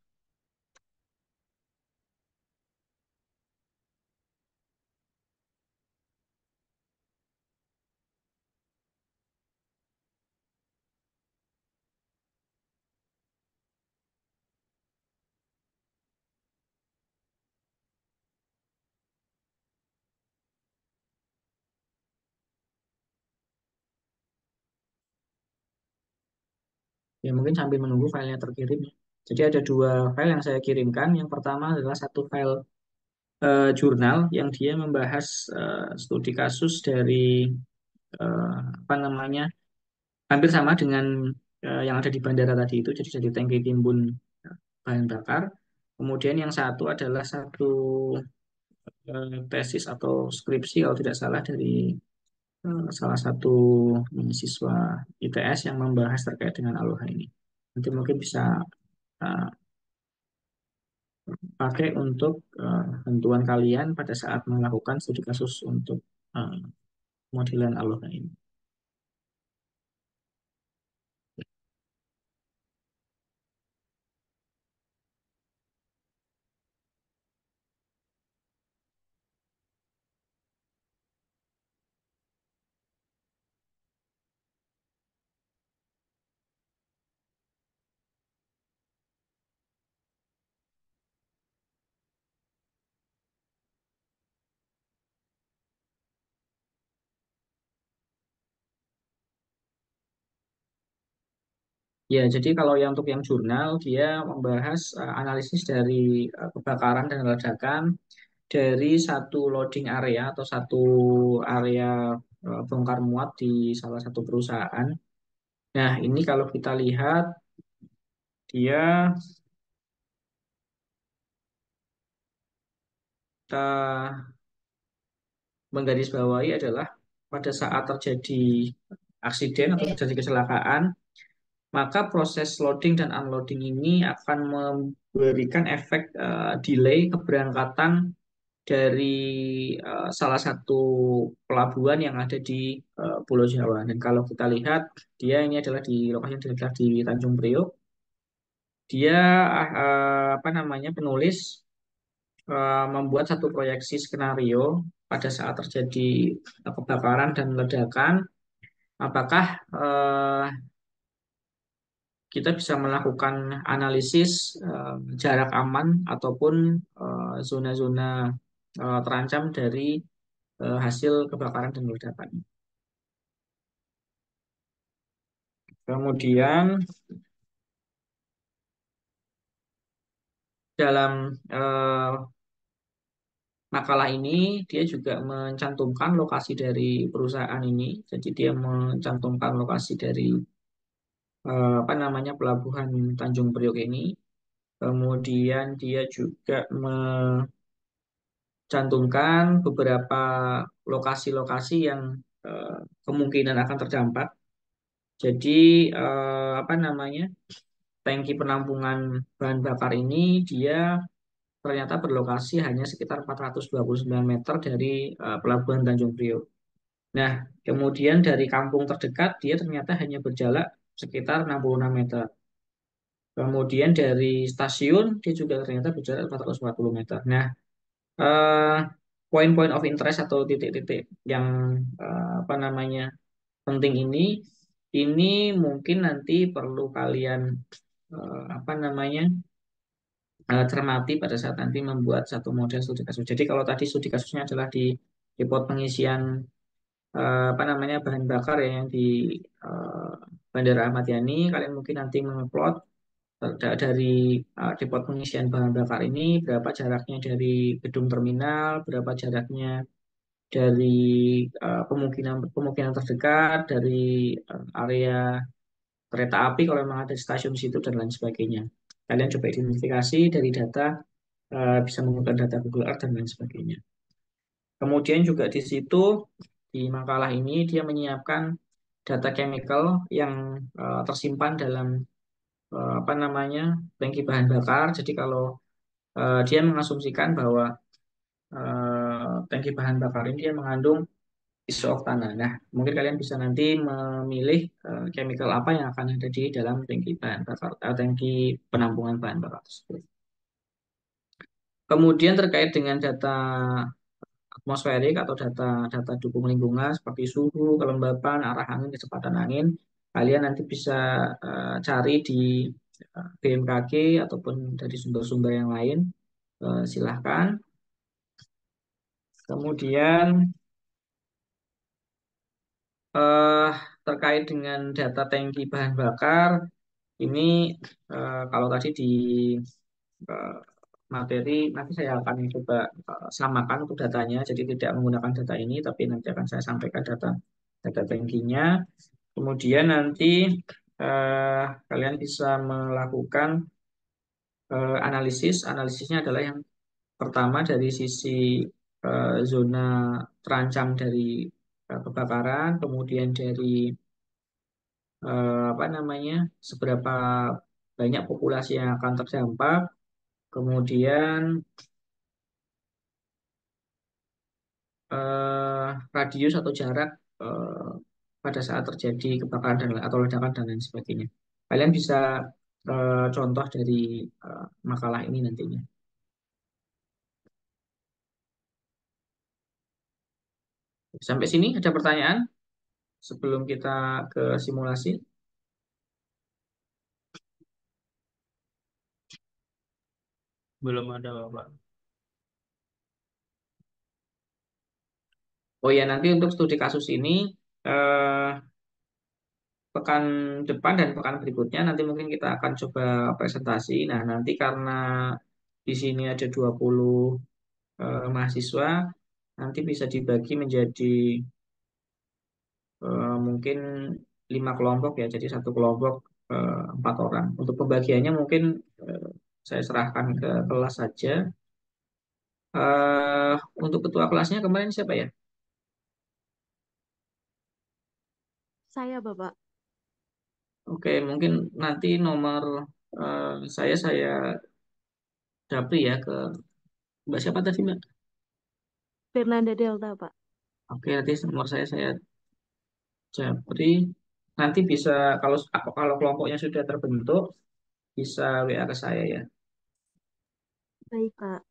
Ya, mungkin sambil menunggu filenya terkirim ya. Jadi ada dua file yang saya kirimkan. Yang pertama adalah satu file jurnal yang dia membahas studi kasus dari apa namanya hampir sama dengan yang ada di bandara tadi itu. Jadi dari tangki timbun bahan bakar. Kemudian yang satu adalah satu tesis atau skripsi kalau tidak salah dari salah satu mahasiswa ITS yang membahas terkait dengan aloha ini. Nanti mungkin bisa uh, pakai untuk bantuan kalian pada saat melakukan studi kasus untuk uh, modelan aloha ini. Ya, jadi kalau yang untuk yang jurnal, dia membahas analisis dari kebakaran dan ledakan dari satu loading area atau satu area bongkar muat di salah satu perusahaan. Nah, ini kalau kita lihat, dia kita menggarisbawahi adalah pada saat terjadi aksiden atau terjadi kecelakaan, maka proses loading dan unloading ini akan memberikan efek delay keberangkatan dari salah satu pelabuhan yang ada di Pulau Jawa. Dan kalau kita lihat, dia ini adalah di lokasi yang adalah di Tanjung Priok. Dia apa namanya penulis membuat satu proyeksi skenario pada saat terjadi kebakaran dan ledakan. Apakah kita bisa melakukan analisis jarak aman ataupun zona-zona terancam dari hasil kebakaran dan ledakan. Kemudian dalam makalah ini dia juga mencantumkan lokasi dari perusahaan ini. Jadi dia mencantumkan lokasi dari apa namanya pelabuhan Tanjung Priok ini. Kemudian dia juga mencantumkan beberapa lokasi-lokasi yang kemungkinan akan terdampak. Jadi apa namanya tangki penampungan bahan bakar ini dia ternyata berlokasi hanya sekitar 429 meter dari pelabuhan Tanjung Priok. Nah, kemudian dari kampung terdekat dia ternyata hanya berjarak sekitar 66 meter. Kemudian dari stasiun dia juga ternyata berjarak 440 meter. Nah, eh, poin-poin of interest atau titik-titik yang apa namanya penting ini mungkin nanti perlu kalian apa namanya cermati pada saat nanti membuat satu model studi kasus. Jadi kalau tadi studi kasusnya adalah di pot pengisian apa namanya bahan bakar ya yang di eh, Bandara Ahmad Yani, kalian mungkin nanti mengupload dari depot pengisian bahan bakar ini berapa jaraknya dari gedung terminal, berapa jaraknya dari kemungkinan kemungkinan terdekat dari area kereta api kalau memang ada stasiun situ dan lain sebagainya. Kalian coba identifikasi dari data bisa menggunakan data Google Earth dan lain sebagainya. Kemudian juga di situ di makalah ini dia menyiapkan data chemical yang tersimpan dalam apa namanya tangki bahan bakar. Jadi kalau dia mengasumsikan bahwa tangki bahan bakar ini dia mengandung isoktana. Nah, mungkin kalian bisa nanti memilih chemical apa yang akan ada di dalam tangki bahan bakar, tangki penampungan bahan bakar tersebut. Kemudian terkait dengan data atmosferik atau data dukung lingkungan seperti suhu, kelembapan, arah angin, kecepatan angin, kalian nanti bisa cari di BMKG ataupun dari sumber-sumber yang lain. Silahkan. Kemudian eh, terkait dengan data tangki bahan bakar, ini kalau tadi di eh, materi nanti saya akan coba samakan untuk datanya, jadi tidak menggunakan data ini, tapi nanti akan saya sampaikan data data tangkinya. Kemudian nanti kalian bisa melakukan analisisnya adalah yang Pertama dari sisi zona terancam dari kebakaran, kemudian dari apa namanya, seberapa banyak populasi yang akan terdampak, kemudian radius atau jarak eh, pada saat terjadi kebakaran dan atau ledakan dan lain sebagainya. Kalian bisa contoh dari makalah ini nantinya. Sampai sini ada pertanyaan sebelum kita ke simulasi? Belum ada, Bapak. Oh ya, nanti untuk studi kasus ini eh, pekan depan dan pekan berikutnya nanti mungkin kita akan coba presentasi. Nah, nanti karena di sini ada 20 mahasiswa, nanti bisa dibagi menjadi mungkin 5 kelompok ya. Jadi satu kelompok 4 orang. Untuk pembagiannya mungkin eh, saya serahkan ke kelas saja. Eh, untuk ketua kelasnya kemarin siapa ya? Saya, Bapak. Oke, mungkin nanti nomor saya japri ya ke Mbak siapa tadi Mbak? Fernanda Delta, Pak. Oke, nanti nomor saya japri. Nanti bisa kalau kalau kelompoknya sudah terbentuk bisa WA ke saya ya. Baik, Pak.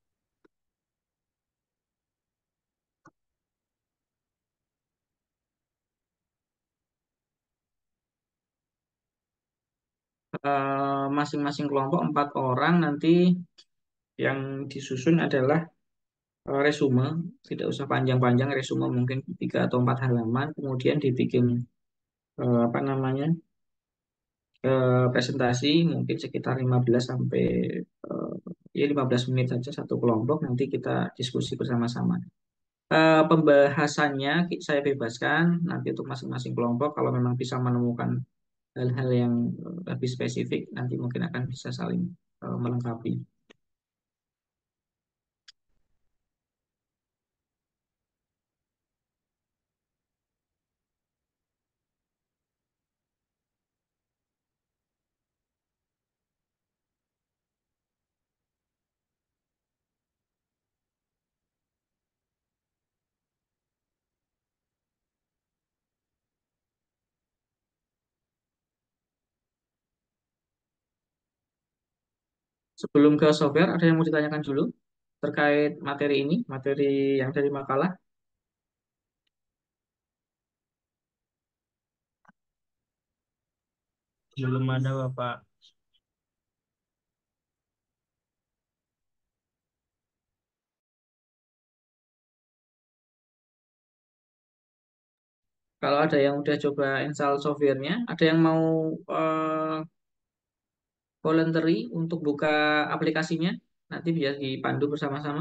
Masing-masing kelompok 4 orang nanti yang disusun adalah resume, tidak usah panjang-panjang, resume mungkin 3 atau 4 halaman, kemudian dibikin apa namanya presentasi mungkin sekitar 15 sampai eh, ya 15 menit saja satu kelompok, nanti kita diskusi bersama-sama. Pembahasannya saya bebaskan nanti untuk masing-masing kelompok kalau memang bisa menemukan hal-hal yang lebih spesifik nanti mungkin akan bisa saling melengkapi. Sebelum ke software, ada yang mau ditanyakan dulu terkait materi ini, materi yang dari makalah. Belum ada, Bapak. Kalau ada yang udah coba install softwarenya, ada yang mau eh, voluntary untuk buka aplikasinya, nanti biar dipandu bersama-sama.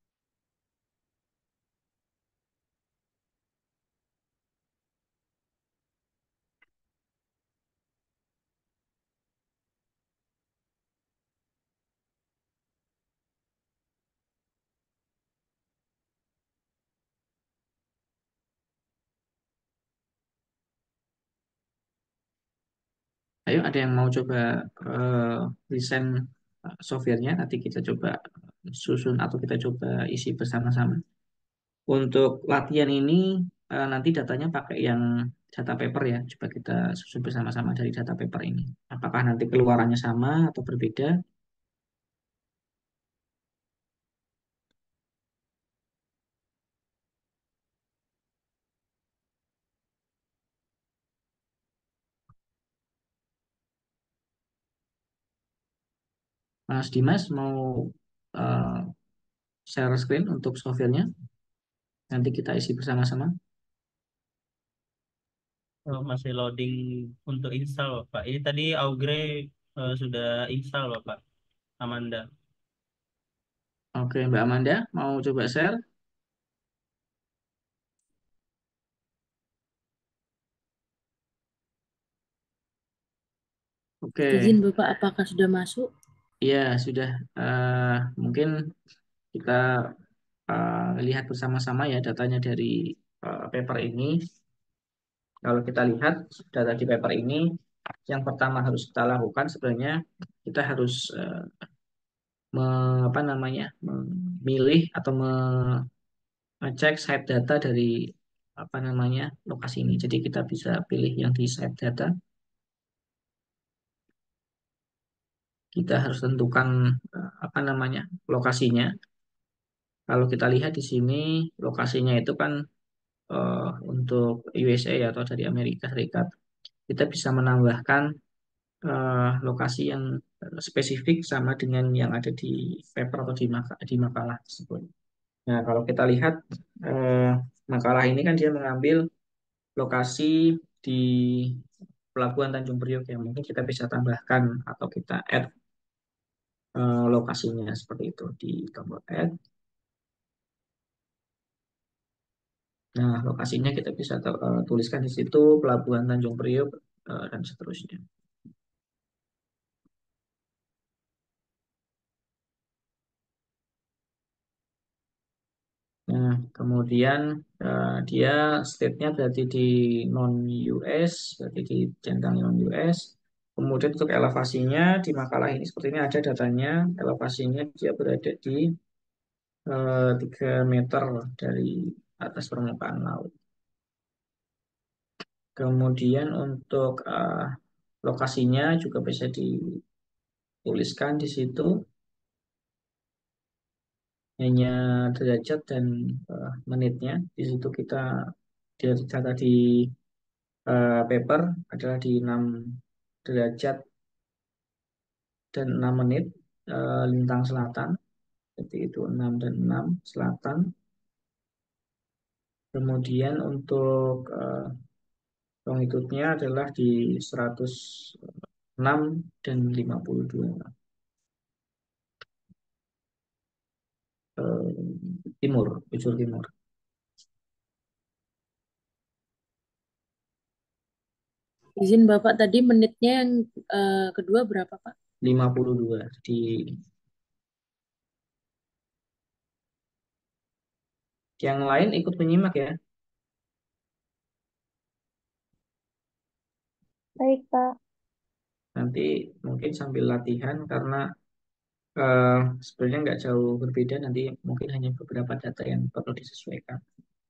Ayo, ada yang mau coba desain softwarenya, nanti kita coba susun atau kita coba isi bersama-sama. Untuk latihan ini nanti datanya pakai yang data paper ya. Coba kita susun bersama-sama dari data paper ini. Apakah nanti keluarannya sama atau berbeda? Mas Dimas mau eh, share screen untuk softwarenya. Nanti kita isi bersama-sama. Oh, masih loading untuk install, Bapak. Ini tadi Augrey sudah install, Bapak. Amanda. Oke, Mbak Amanda mau coba share? Oke, Izin Bapak, apakah sudah masuk? ya sudah. Mungkin kita lihat bersama-sama ya datanya dari paper ini. Kalau kita lihat data di paper ini, yang pertama harus kita lakukan sebenarnya kita harus apa namanya memilih atau mengecek site data dari apa namanya lokasi ini. Jadi kita bisa pilih yang di site data. Kita harus tentukan apa namanya lokasinya. Kalau kita lihat di sini lokasinya itu kan untuk USA atau dari Amerika Serikat. Kita bisa menambahkan lokasi yang spesifik sama dengan yang ada di paper atau di makalah tersebut. Nah, kalau kita lihat eh, makalah ini kan dia mengambil lokasi di Pelabuhan Tanjung Priok yang mungkin kita bisa tambahkan atau kita add lokasinya seperti itu di tombol add. Nah, lokasinya kita bisa tuliskan di situ Pelabuhan Tanjung Priok dan seterusnya. Nah, kemudian dia state-nya berarti di non-US, berarti di centang non-US. Kemudian untuk elevasinya di makalah ini sepertinya ada datanya, elevasinya dia berada di 3 meter dari atas permukaan laut. Kemudian untuk lokasinya juga bisa dituliskan di situ, hanya derajat dan menitnya. Di situ kita data di paper adalah di 6 derajat dan 6 menit lintang selatan. Jadi itu 6 dan 6 selatan. Kemudian untuk longitudenya adalah di 106 dan 52 timur, bujur timur. Izin Bapak tadi menitnya yang kedua berapa, Pak? 52 di yang lain ikut menyimak ya. Baik, Pak. Nanti mungkin sambil latihan karena eh, sebenarnya nggak jauh berbeda, nanti mungkin hanya beberapa data yang perlu disesuaikan.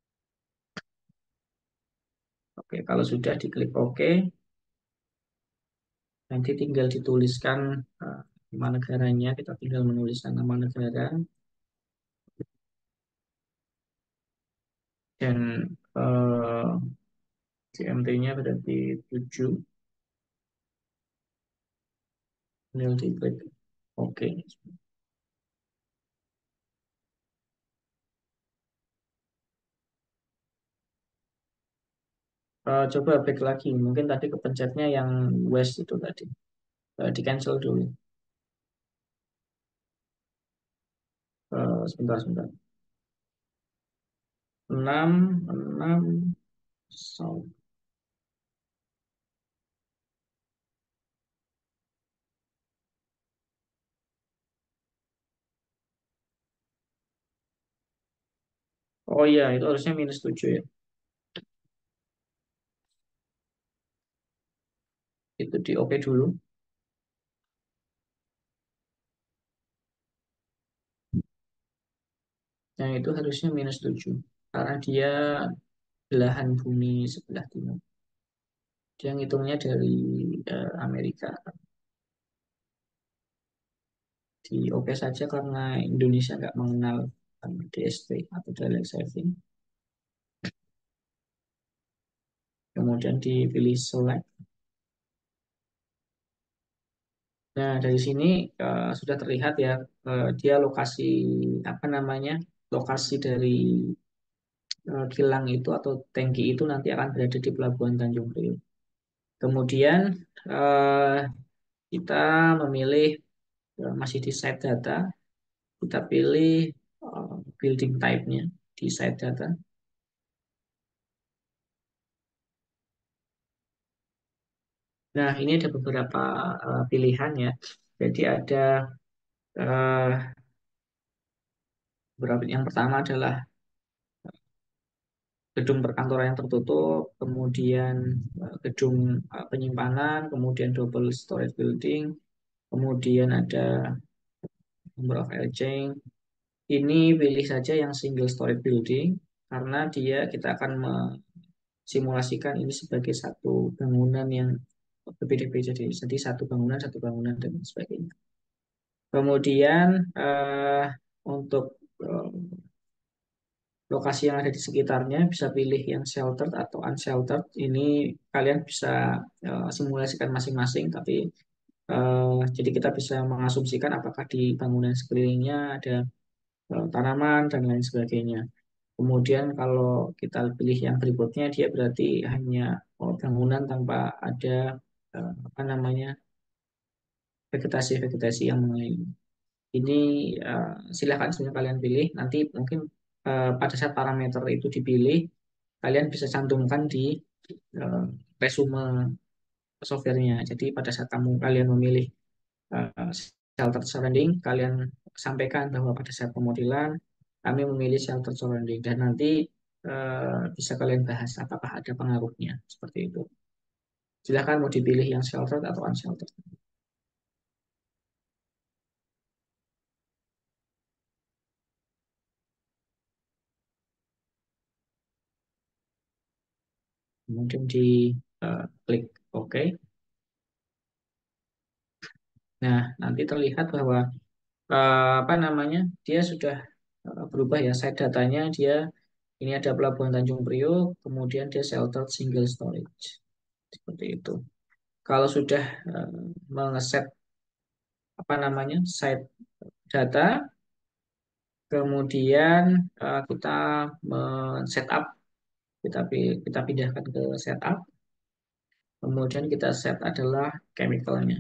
Oke, kalau sudah diklik OK, nanti tinggal dituliskan nama negaranya, kita tinggal menuliskan nama negara dan GMT-nya berarti 7, tinggal diklik OK. Coba back lagi, mungkin tadi kepencetnya yang West itu tadi. Di cancel dulu. Sebentar. 6 South. Oh iya, itu harusnya -7 ya. Itu di OK dulu. Yang itu harusnya -7. Karena dia belahan bumi sebelah timur. Dia ngitungnya dari Amerika. Di OK saja karena Indonesia nggak mengenal DST atau Daylight Saving. Kemudian dipilih Select. Nah, dari sini sudah terlihat ya, dia lokasi apa namanya, lokasi dari kilang itu atau tangki itu nanti akan berada di Pelabuhan Tanjung Priok. Kemudian eh, kita memilih masih di site data, kita pilih building type-nya di site data. Nah, ini ada beberapa pilihan ya. Jadi ada eh, Yang pertama adalah gedung perkantoran yang tertutup, kemudian gedung penyimpanan, kemudian double storage building, kemudian ada number of chain. Ini pilih saja yang single storage building karena kita akan mensimulasikan ini sebagai satu bangunan yang berbeda-beda. Jadi satu bangunan dan sebagainya. Kemudian untuk eh, lokasi yang ada di sekitarnya bisa pilih yang sheltered atau unsheltered. Ini kalian bisa simulasikan masing-masing, tapi jadi kita bisa mengasumsikan apakah di bangunan sekelilingnya ada tanaman dan lain sebagainya. Kemudian kalau kita pilih yang berikutnya, dia berarti hanya bangunan tanpa ada apa namanya vegetasi-vegetasi yang mengelilingi. Ini silakan sebenarnya kalian pilih. Nanti mungkin pada saat parameter itu dipilih, kalian bisa cantumkan di eh, resume softwarenya. Jadi pada saat kalian memilih eh, shelter surrounding, kalian sampaikan bahwa pada saat pemodelan kami memilih shelter surrounding dan nanti bisa kalian bahas apakah ada pengaruhnya seperti itu. Silakan mau dipilih yang sheltered atau unsheltered. Kemudian di klik OK. Nah, nanti terlihat bahwa apa namanya dia sudah berubah ya site datanya dia ini ada Pelabuhan Tanjung Priok kemudian dia sheltered single storage seperti itu. Kalau sudah mengeset apa namanya site data kemudian kita men-setup kita pindahkan ke setup kemudian kita set adalah chemicalnya.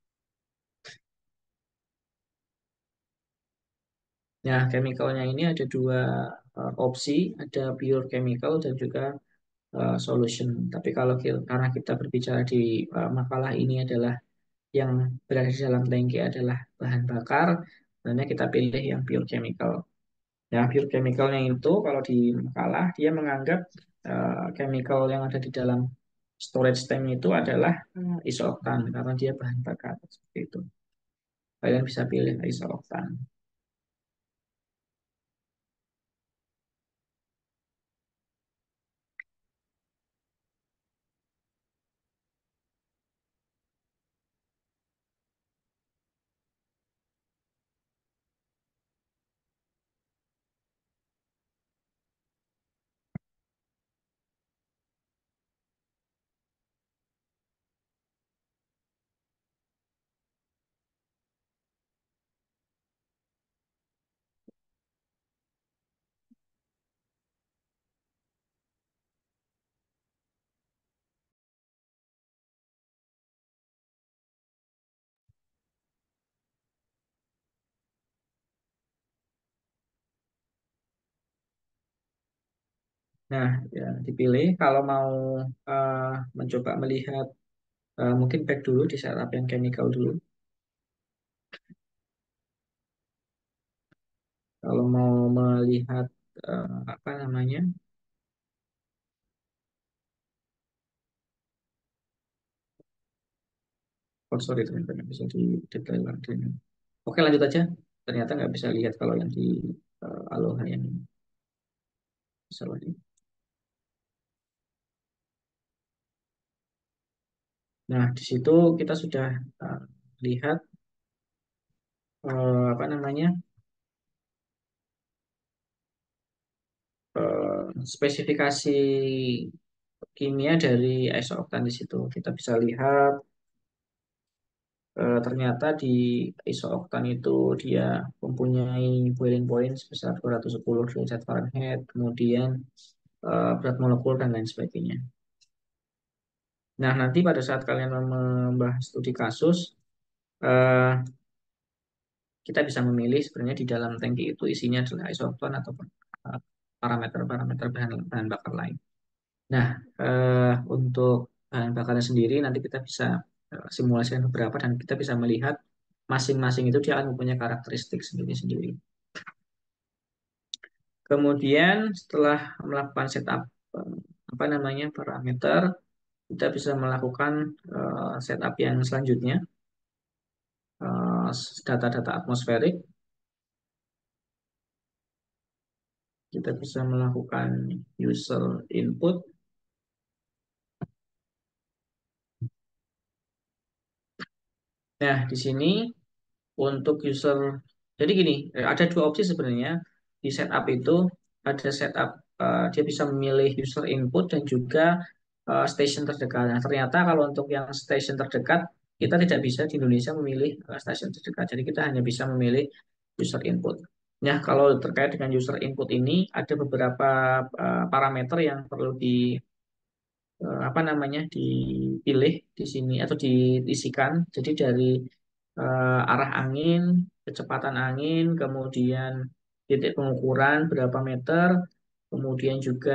Nah, chemicalnya ini ada dua opsi, ada pure chemical dan juga solution. Tapi karena kita berbicara di makalah ini adalah yang berada di dalam tangki adalah bahan bakar, sebenarnya kita pilih yang pure chemical. Ya, pure chemicalnya itu kalau di makalah dia menganggap chemical yang ada di dalam storage tank itu adalah isooktan karena dia bahan bakar seperti itu. Kalian bisa pilih isooktan. Nah, ya, dipilih kalau mau eh, mencoba melihat mungkin back dulu di setup yang chemical dulu. Kalau mau melihat apa namanya, oh sorry ternyata nggak bisa di detail lagi. Oke lanjut aja. Ternyata nggak bisa lihat kalau yang di Aloha yang salah ini. Nah di situ kita sudah eh, lihat apa namanya spesifikasi kimia dari isooktan di situ. Kita bisa lihat ternyata di isooktan itu dia mempunyai boiling point sebesar 210 derajat Fahrenheit, kemudian berat molekul dan lain sebagainya. Nah, nanti pada saat kalian membahas studi kasus, eh, kita bisa memilih sebenarnya di dalam tangki itu isinya adalah isooktan ataupun eh, parameter-parameter bahan bakar lain. Nah, untuk bahan bakarnya sendiri nanti kita bisa simulasikan beberapa dan kita bisa melihat masing-masing itu dia akan mempunyai karakteristik sendiri-sendiri. Kemudian setelah melakukan setup apa namanya parameter, kita bisa melakukan setup yang selanjutnya, data-data atmosferik. Kita bisa melakukan user input. Nah, di sini untuk user, jadi gini, ada dua opsi sebenarnya di setup itu. Ada setup, dia bisa memilih user input dan juga station terdekat. Nah, ternyata kalau untuk yang station terdekat, kita tidak bisa di Indonesia memilih station terdekat. Jadi kita hanya bisa memilih user input. Nah, kalau terkait dengan user input ini, ada beberapa parameter yang perlu apa namanya dipilih di sini atau diisikan. Jadi dari arah angin, kecepatan angin, kemudian titik pengukuran berapa meter, kemudian juga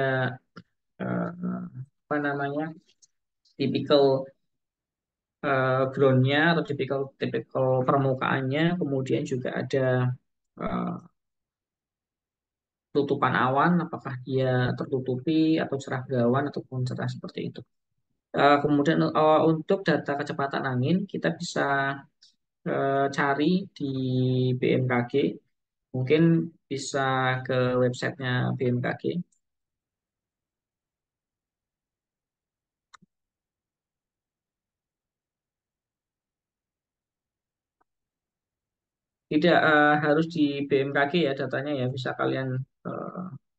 apa namanya tipikal groundnya atau tipikal tipikal permukaannya, kemudian juga ada eh, tutupan awan, apakah dia tertutupi atau cerah berawan ataupun cerah seperti itu. Kemudian untuk data kecepatan angin kita bisa cari di BMKG, mungkin bisa ke websitenya BMKG. Tidak harus di BMKG ya datanya ya, bisa kalian eh,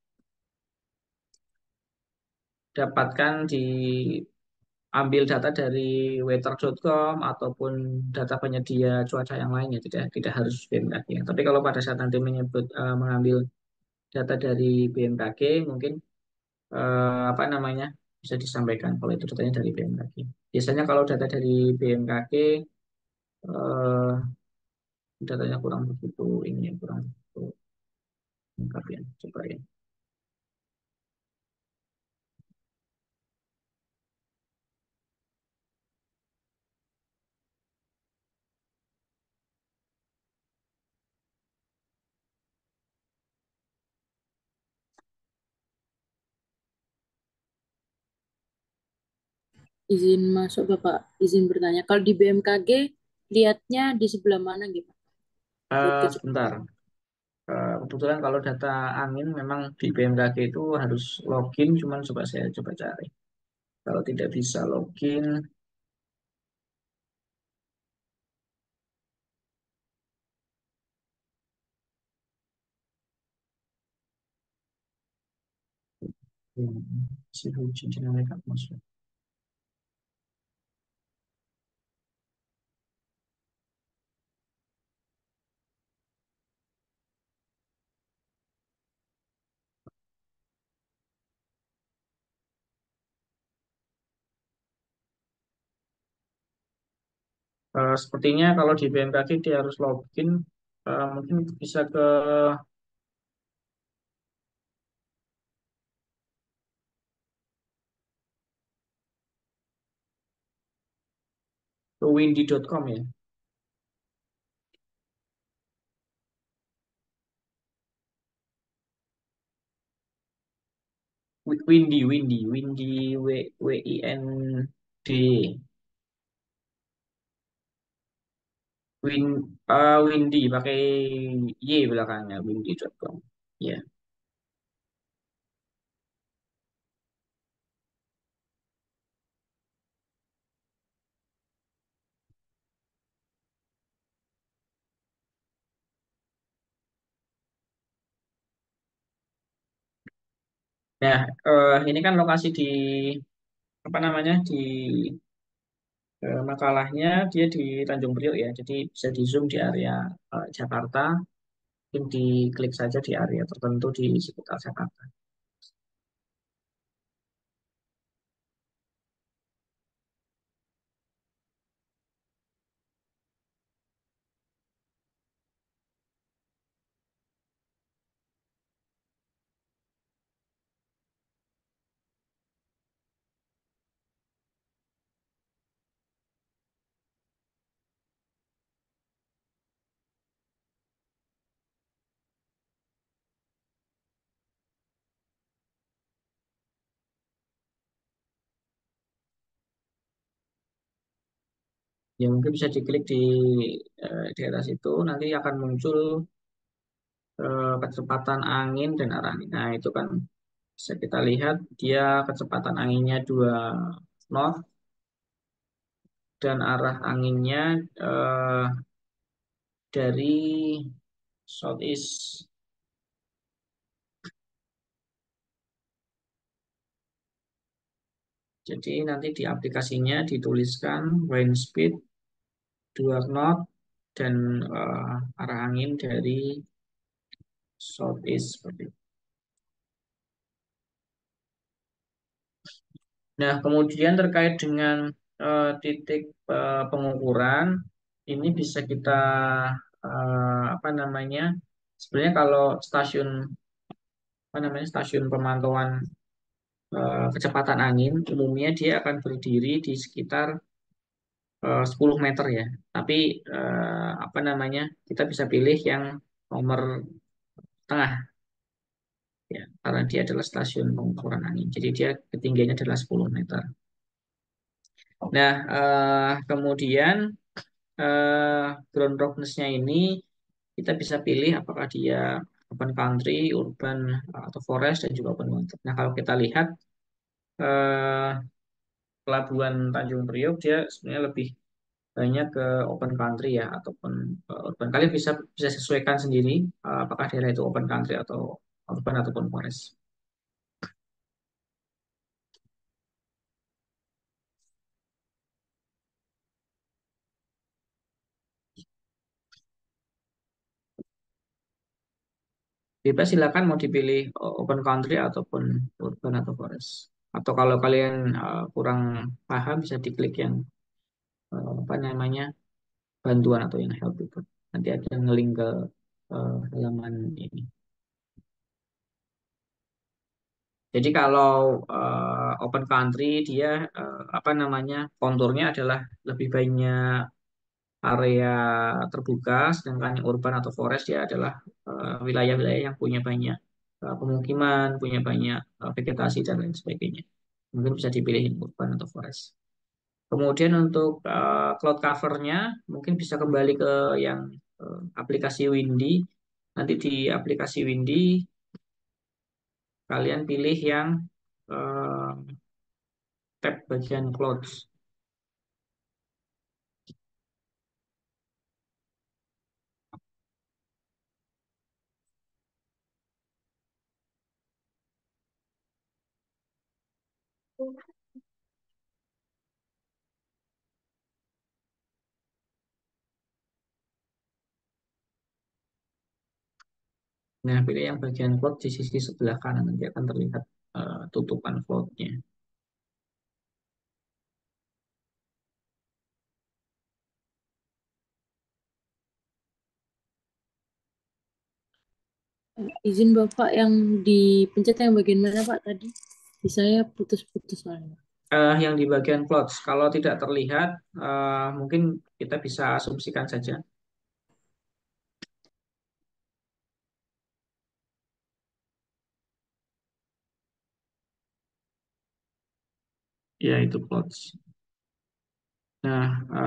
dapatkan ambil data dari weather.com ataupun data penyedia cuaca yang lainnya, tidak harus BMKG. Tapi kalau pada saat nanti mengambil data dari BMKG, mungkin apa namanya bisa disampaikan kalau itu datanya dari BMKG. Biasanya kalau data dari BMKG eh, datanya kurang begitu ini ya, kurang begitu lengkap ya. Coba ya. Izin masuk Bapak, izin bertanya. Kalau di BMKG, lihatnya di sebelah mana gitu? Buat kecepatan. Sebentar. Kebetulan kalau data angin memang di BMKG itu harus login, cuman coba saya coba cari. Kalau tidak bisa login, suhu hujan dinamika atmosfer. Sepertinya kalau di BMKG dia harus login, mungkin bisa ke windy.com ya. Windy, WIND. Windy pakai Y belakangnya, windy.com. Ya. Nah, ini kan lokasi di apa namanya di makalahnya dia di Tanjung Priok ya. Jadi bisa di zoom di area Jakarta, mungkin diklik saja di area tertentu di sekitar Jakarta. Ya mungkin bisa diklik di atas itu, nanti akan muncul kecepatan angin dan arah angin. Nah itu kan bisa kita lihat dia kecepatan anginnya 2 knot dan arah anginnya eh, dari southeast. Jadi nanti di aplikasinya dituliskan wind speed 2 knot dan arah angin dari southeast seperti itu. Nah, kemudian terkait dengan titik pengukuran, ini bisa kita apa namanya? Sebenarnya kalau stasiun apa namanya stasiun pemantauan kecepatan angin, umumnya dia akan berdiri di sekitar 10 meter ya. Tapi apa namanya? Kita bisa pilih yang nomor tengah ya, karena dia adalah stasiun pengukuran angin. Jadi dia ketinggiannya adalah 10 meter. Nah, kemudian ground roughness-nya ini kita bisa pilih apakah dia open country, urban, atau forest, dan juga open water. Nah, kalau kita lihat eh, pelabuhan Tanjung Priok dia sebenarnya lebih banyak ke open country ya, ataupun urban. Kalian bisa bisa sesuaikan sendiri apakah daerah itu open country atau urban ataupun forest. Bebas silakan mau dipilih open country ataupun urban atau forest. Atau kalau kalian kurang paham bisa diklik yang apa namanya bantuan atau yang help itu. Nanti ada ngelink ke halaman ini. Jadi kalau open country dia apa namanya konturnya adalah lebih banyak area terbuka, sedangkan yang urban atau forest dia adalah wilayah-wilayah yang punya banyak pemukiman, punya banyak vegetasi dan lain sebagainya. Mungkin bisa dipilih yang urban atau forest. Kemudian untuk cloud covernya mungkin bisa kembali ke yang aplikasi Windy. Nanti di aplikasi Windy kalian pilih yang eh, tab bagian clouds. Nah, pilih yang bagian cloud di sisi sebelah kanan nanti akan terlihat tutupan cloudnya. Izin Bapak yang dipencet yang bagian mana Pak tadi? Di saya putus-putus soalnya. Yang di bagian clouds, kalau tidak terlihat, mungkin kita bisa asumsikan saja, ya itu clouds. Nah,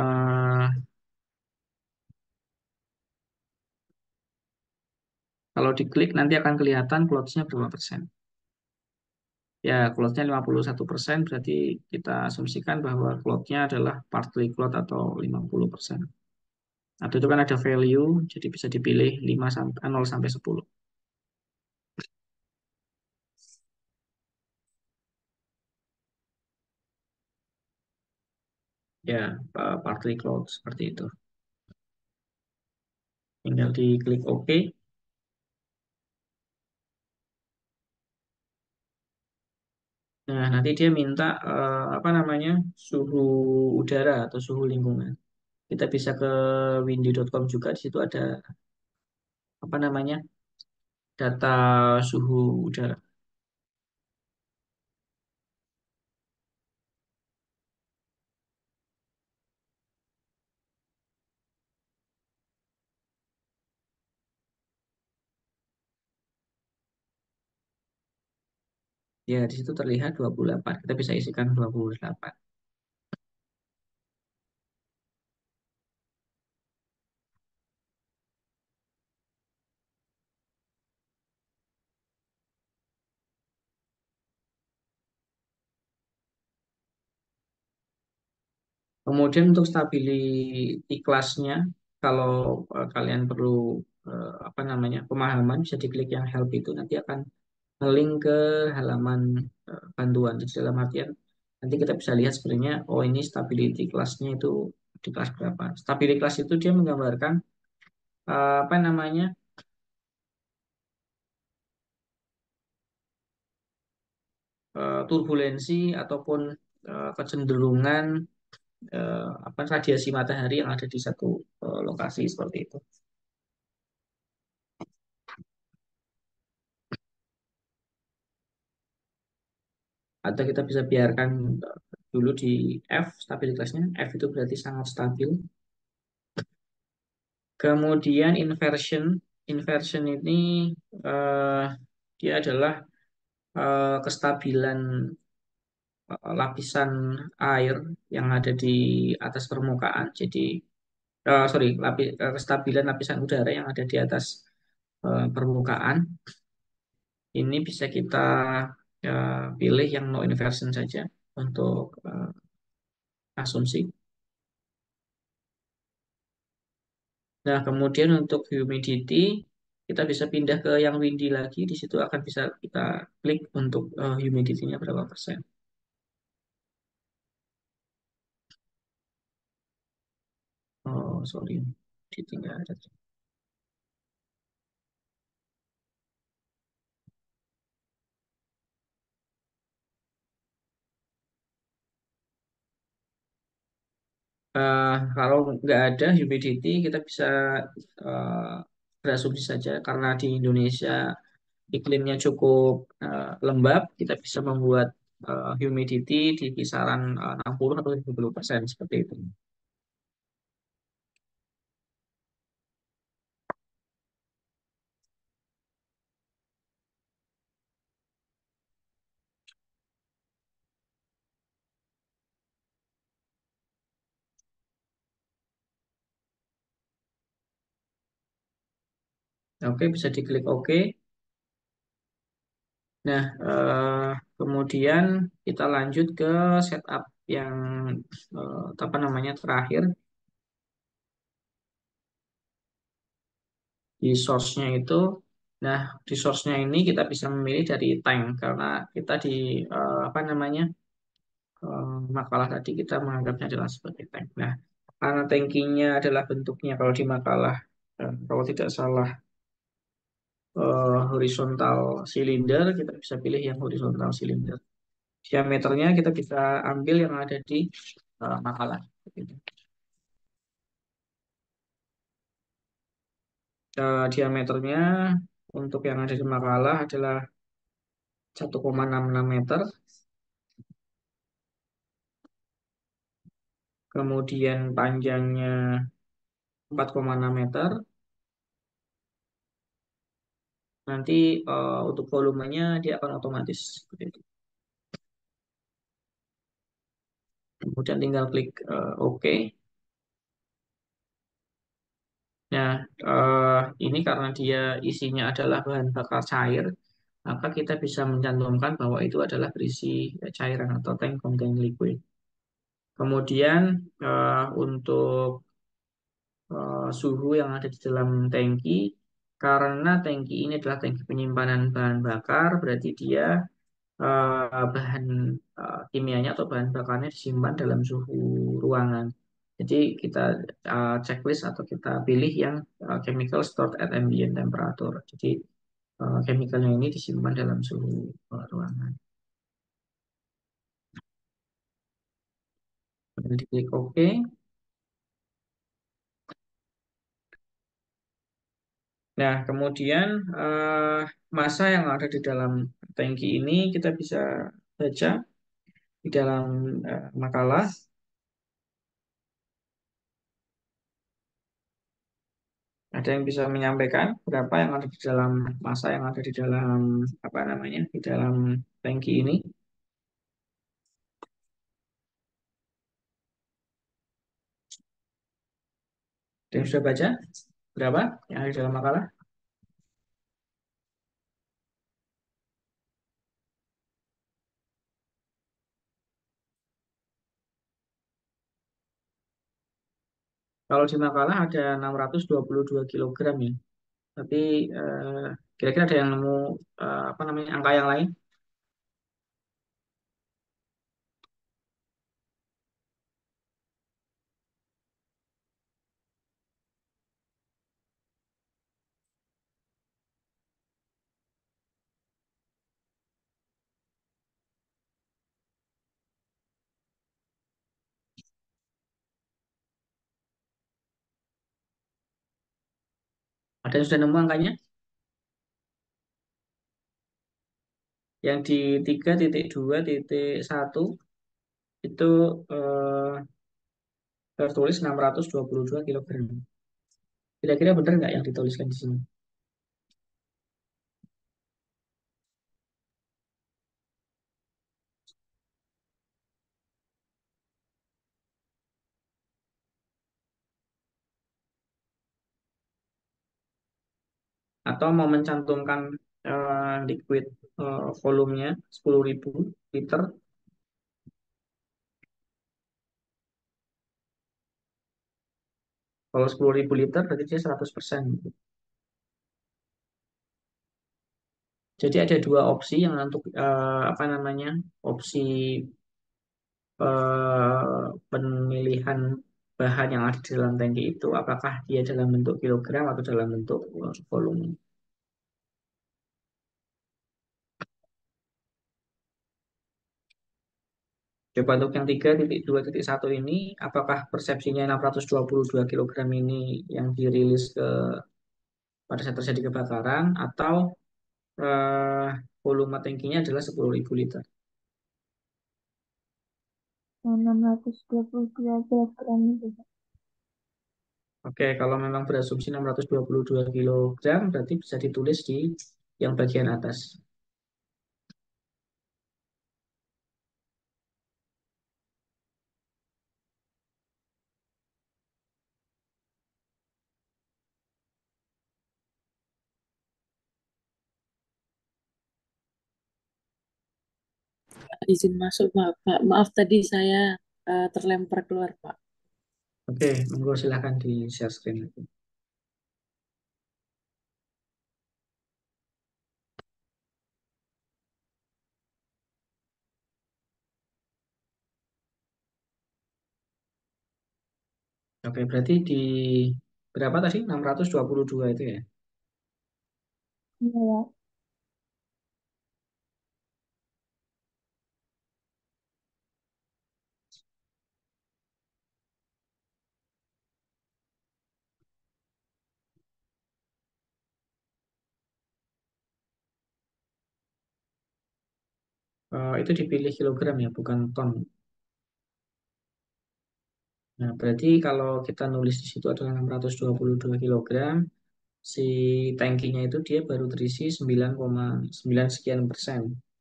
kalau diklik nanti akan kelihatan clouds-nya berapa persen. Ya, cloud-nya 51%, berarti kita asumsikan bahwa cloud-nya adalah partly cloud atau 50%. Atau itu kan ada value, jadi bisa dipilih 5 sampai 0 sampai 10. Ya, partly cloud seperti itu. Tinggal diklik OK. Nah, nanti dia minta apa namanya suhu udara atau suhu lingkungan. Kita bisa ke windy.com juga, di situ ada apa namanya data suhu udara. Ya, di situ terlihat 28. Kita bisa isikan 28. Kemudian untuk stability class-nya, kalau kalian perlu apa namanya pemahaman, bisa diklik yang help itu nanti akan nge-link ke halaman bantuan. Jadi dalam artian nanti kita bisa lihat sebenarnya oh ini stability class-nya itu di kelas berapa. Stability class itu dia menggambarkan apa namanya turbulensi ataupun kecenderungan apa radiasi matahari yang ada di satu lokasi seperti itu. Atau kita bisa biarkan dulu di F stabilitasnya. F itu berarti sangat stabil. Kemudian inversion ini eh, dia adalah kestabilan lapisan air yang ada di atas permukaan. Jadi sorry, kestabilan lapisan udara yang ada di atas permukaan. Ini bisa kita pilih yang no inversion saja untuk asumsi. Nah, kemudian untuk humidity, kita bisa pindah ke yang windy lagi. Di situ akan bisa kita klik untuk humidity-nya berapa persen. Oh, sorry. Ditinggal ada. Kalau nggak ada humidity, kita bisa eh, berasumsi saja karena di Indonesia iklimnya cukup lembab, kita bisa membuat humidity di kisaran 60 atau 70% seperti itu. Oke, bisa diklik OK. Nah, kemudian kita lanjut ke setup yang apa namanya terakhir di source-nya itu. Nah, di source-nya ini kita bisa memilih dari tank karena kita di apa namanya makalah tadi kita menganggapnya adalah sebagai tank. Nah, karena tankinya adalah bentuknya kalau di makalah kalau tidak salah horizontal silinder, kita bisa pilih yang horizontal silinder. Diameternya kita bisa ambil yang ada di makalah. Gitu. Diameternya untuk yang ada di makalah adalah 1,66 meter. Kemudian panjangnya 4,6 meter. Nanti untuk volumenya dia akan otomatis seperti itu. Kemudian tinggal klik OK. Nah, ini karena dia isinya adalah bahan bakar cair, maka kita bisa mencantumkan bahwa itu adalah berisi cairan atau tank contain liquid. Kemudian untuk suhu yang ada di dalam tangki, karena tangki ini adalah tangki penyimpanan bahan bakar, berarti dia bahan kimianya atau bahan bakarnya disimpan dalam suhu ruangan. Jadi kita checklist atau kita pilih yang chemical stored at ambient temperature. Jadi chemicalnya ini disimpan dalam suhu ruangan. Kemudian diklik OK. Nah, kemudian massa yang ada di dalam tangki ini kita bisa baca di dalam makalah. Ada yang bisa menyampaikan berapa yang ada di dalam massa yang ada di dalam apa namanya di dalam tangki ini. Ada yang sudah baca berapa yang ada di dalam makalah? Kalau di makalah ada 622 kilogram ya. Tapi eh, kira-kira ada yang nemu apa namanya angka yang lain? Ada yang sudah nemu angkanya? Yang di 3.2.1 itu eh, tertulis 622 kilogram. Kira-kira benar nggak yang dituliskan di sini? Atau mau mencantumkan liquid volumenya 10.000 liter. Kalau 10.000 liter berarti dia 100%. Jadi ada dua opsi yang untuk apa namanya opsi pemilihan bahan yang ada di dalam tangki itu, apakah dia dalam bentuk kilogram atau dalam bentuk volume. Coba untuk yang 3.2.1 ini, apakah persepsinya 622 kilogram ini yang dirilis pada saat terjadi kebakaran atau eh, volume tangkinya adalah 10.000 liter. 622 kilogram itu. Oke, kalau memang berasumsi 622 kilogram, berarti bisa ditulis di yang bagian atas. Izin masuk, Pak. Maaf tadi saya terlempar keluar, Pak. Oke, monggo silahkan di share screen. Oke, berarti di berapa tadi? 622 itu ya. Iya ya. Itu dipilih kilogram ya, bukan ton. Nah, berarti kalau kita nulis di situ adalah 622 kilogram, si tangkinya itu dia baru terisi 9,9 sekian persen.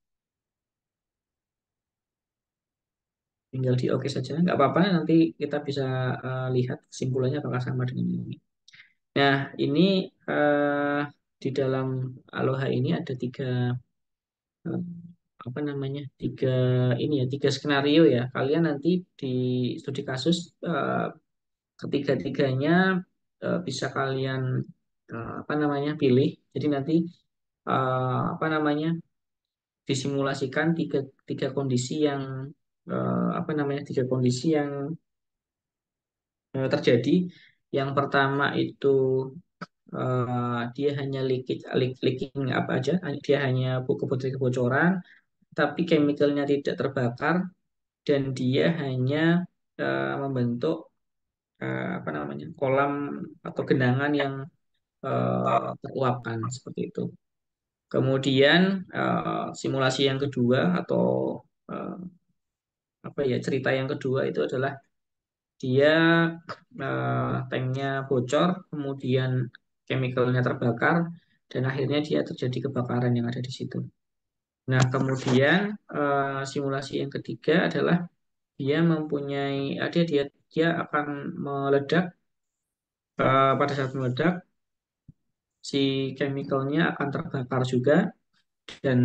Tinggal di oke saja, nggak apa-apa. Nanti kita bisa lihat kesimpulannya apakah sama dengan ini. Nah, ini eh, di dalam Aloha ini ada eh, apa namanya tiga skenario ya. Kalian nanti di studi kasus ketiga-tiganya bisa kalian apa namanya pilih. Jadi nanti apa namanya disimulasikan tiga kondisi yang apa namanya tiga kondisi yang terjadi. Yang pertama itu dia hanya leaking apa aja, dia hanya kebocoran, tapi chemicalnya tidak terbakar dan dia hanya membentuk apa namanya kolam atau genangan yang teruapkan seperti itu. Kemudian simulasi yang kedua atau eh, apa ya cerita yang kedua itu adalah dia tanknya bocor, kemudian chemicalnya terbakar dan akhirnya dia terjadi kebakaran yang ada di situ. Nah, kemudian simulasi yang ketiga adalah dia mempunyai dia akan meledak. Pada saat meledak si chemicalnya akan terbakar juga dan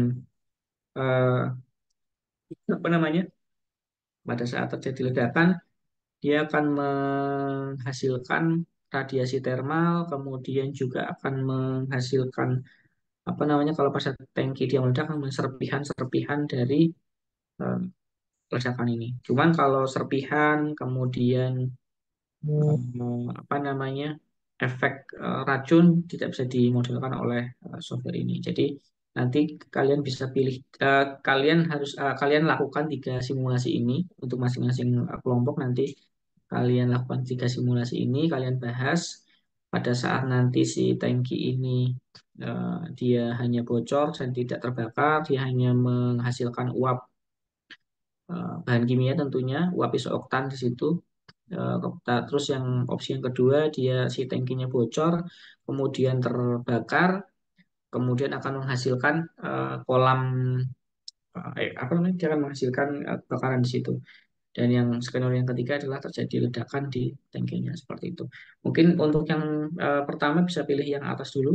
apa namanya pada saat terjadi ledakan dia akan menghasilkan radiasi termal, kemudian juga akan menghasilkan apa namanya kalau pada tangki dia meledak akan serpihan-serpihan dari eh, ledakan ini. Cuman kalau serpihan kemudian apa namanya efek racun tidak bisa dimodelkan oleh software ini. Jadi nanti kalian bisa pilih kalian lakukan 3 simulasi ini untuk masing-masing kelompok. Nanti kalian lakukan 3 simulasi ini, kalian bahas pada saat nanti si tangki ini dia hanya bocor dan tidak terbakar, dia hanya menghasilkan uap bahan kimia tentunya, uap isooktan di situ. Terus yang opsi yang kedua dia si tangkinya bocor, kemudian terbakar, kemudian akan menghasilkan kolam apa namanya dia akan menghasilkan kebakaran di situ. Dan yang skenario yang ketiga adalah terjadi ledakan di tangkinya seperti itu. Mungkin untuk yang pertama bisa pilih yang atas dulu,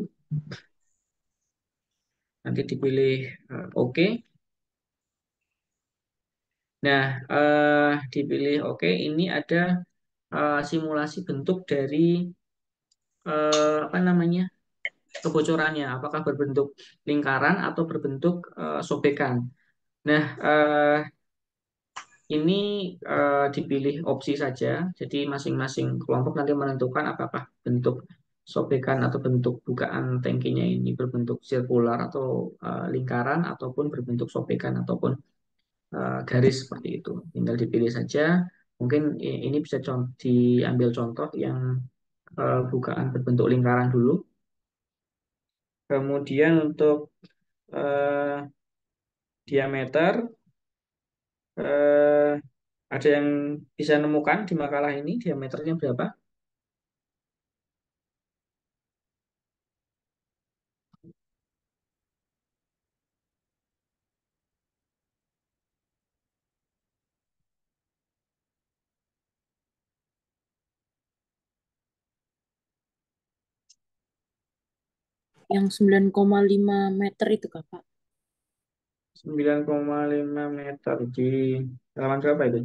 nanti dipilih oke. Nah, dipilih oke. Ini ada simulasi bentuk dari apa namanya kebocorannya, apakah berbentuk lingkaran atau berbentuk sobekan. Nah, ini dipilih opsi saja, jadi masing-masing kelompok nanti menentukan apakah bentuk sobekan atau bentuk bukaan tangkinya ini berbentuk sirkular atau lingkaran ataupun berbentuk sobekan ataupun garis seperti itu. Tinggal dipilih saja. Mungkin ini bisa diambil contoh yang bukaan berbentuk lingkaran dulu. Kemudian untuk eh, diameter eh, ada yang bisa nemukan di makalah ini diameternya berapa? Yang 9,5 meter itu Kakak. 9,5 meter di halaman berapa itu?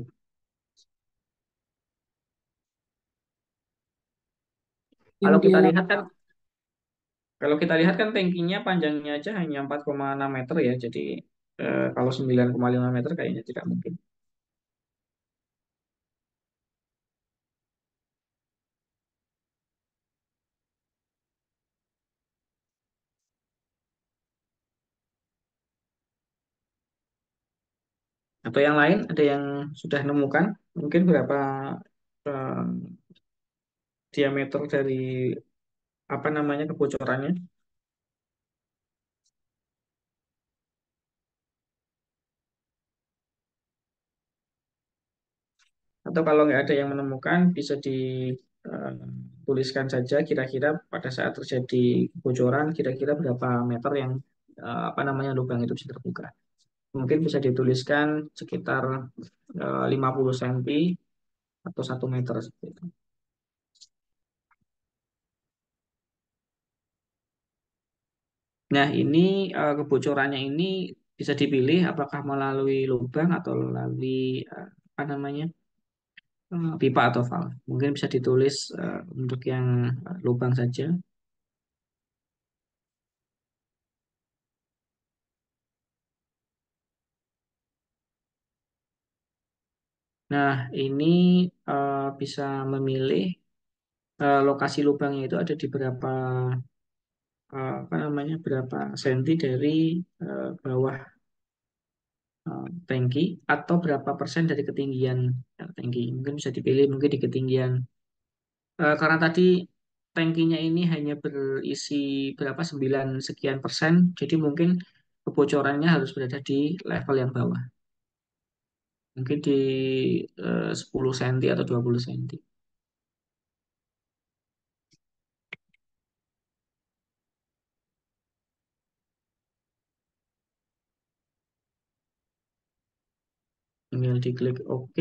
Yang Kalau di kita halaman lihat kan kalau kita lihat kan tangkinya panjangnya aja hanya 4,6 meter ya. Jadi kalau 9,5 meter kayaknya tidak mungkin. Atau yang lain ada yang sudah nemukan mungkin berapa eh, diameter dari apa namanya kebocorannya? Atau kalau nggak ada yang menemukan, bisa dituliskan saja kira-kira pada saat terjadi kebocoran, kira-kira berapa meter yang apa namanya lubang itu bisa terbuka. Mungkin bisa dituliskan sekitar 50 cm atau 1 meter seperti itu. Nah, ini kebocorannya ini bisa dipilih apakah melalui lubang atau melalui apa namanya pipa atau valve. Mungkin bisa ditulis untuk yang lubang saja. Nah, ini bisa memilih lokasi lubangnya itu ada di berapa apa namanya berapa senti dari bawah tangki atau berapa persen dari ketinggian tangki. Mungkin bisa dipilih mungkin di ketinggian karena tadi tangkinya ini hanya berisi berapa 9 sekian persen, jadi mungkin kebocorannya harus berada di level yang bawah. Mungkin di 10 cm atau 20 cm. Tinggal diklik OK.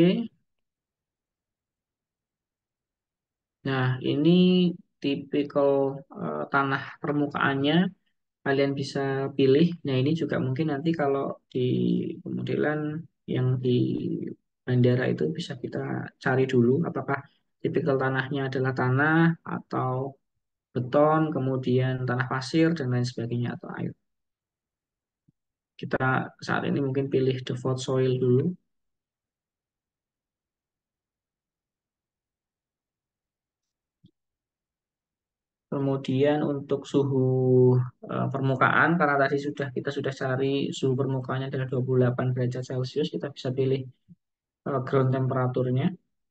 Nah, ini tipikal tanah permukaannya kalian bisa pilih. Nah, ini juga mungkin nanti kalau di pemodelan yang di bandara itu bisa kita cari dulu apakah tipikal tanahnya adalah tanah atau beton, kemudian tanah pasir dan lain sebagainya atau air. Kita saat ini mungkin pilih default soil dulu. Kemudian untuk suhu permukaan, karena tadi kita sudah cari suhu permukaannya adalah 28 derajat Celcius, kita bisa pilih ground temperaturnya.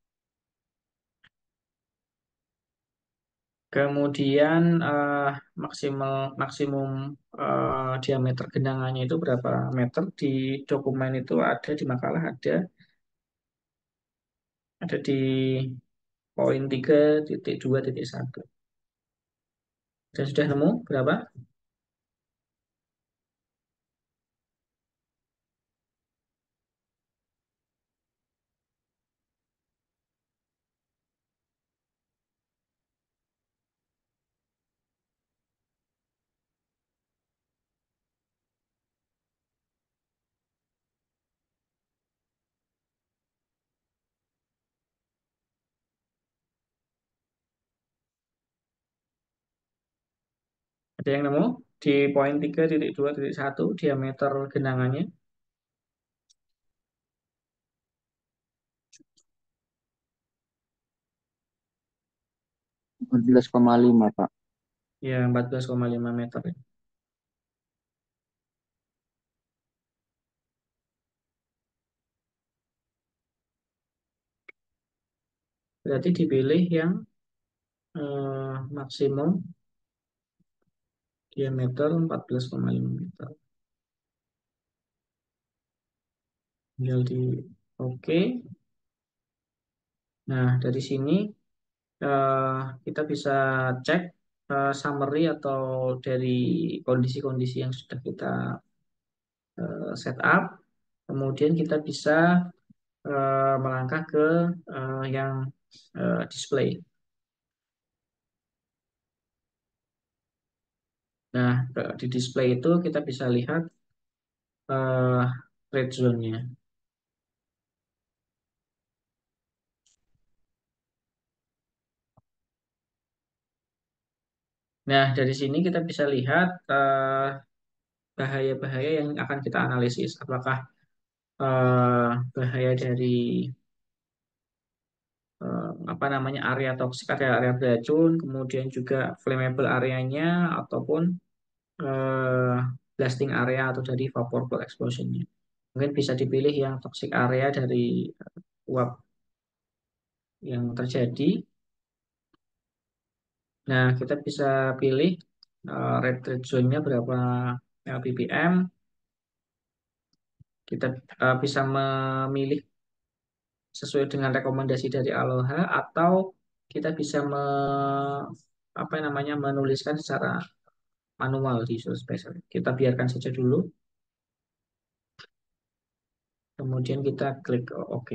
Kemudian maksimal maksimum diameter genangannya itu berapa meter, di dokumen itu ada, di makalah ada di poin 3.2.1. Dan sudah nemu berapa? Ada yang nemu? Di poin 3.2.1 diameter genangannya. 14,5 Pak. Ya, 14,5 meter. Berarti dipilih yang maksimum diameter 14,5 meter. Tinggal di oke. Nah, dari sini eh, kita bisa cek summary atau dari kondisi-kondisi yang sudah kita set up. Kemudian kita bisa melangkah ke yang display. Nah, di display itu kita bisa lihat red zone-nya. Nah, dari sini kita bisa lihat bahaya-bahaya yang akan kita analisis. Apakah bahaya dari apa namanya area toksik, area beracun, kemudian juga flammable areanya, ataupun eh, blasting area atau dari vapor flow explosion-nya. Mungkin bisa dipilih yang toxic area dari uap yang terjadi. Nah, kita bisa pilih red red zone-nya berapa ppm. Kita bisa memilih sesuai dengan rekomendasi dari Aloha atau kita bisa apa namanya menuliskan secara manual di Visual Special. Kita biarkan saja dulu, kemudian kita klik OK.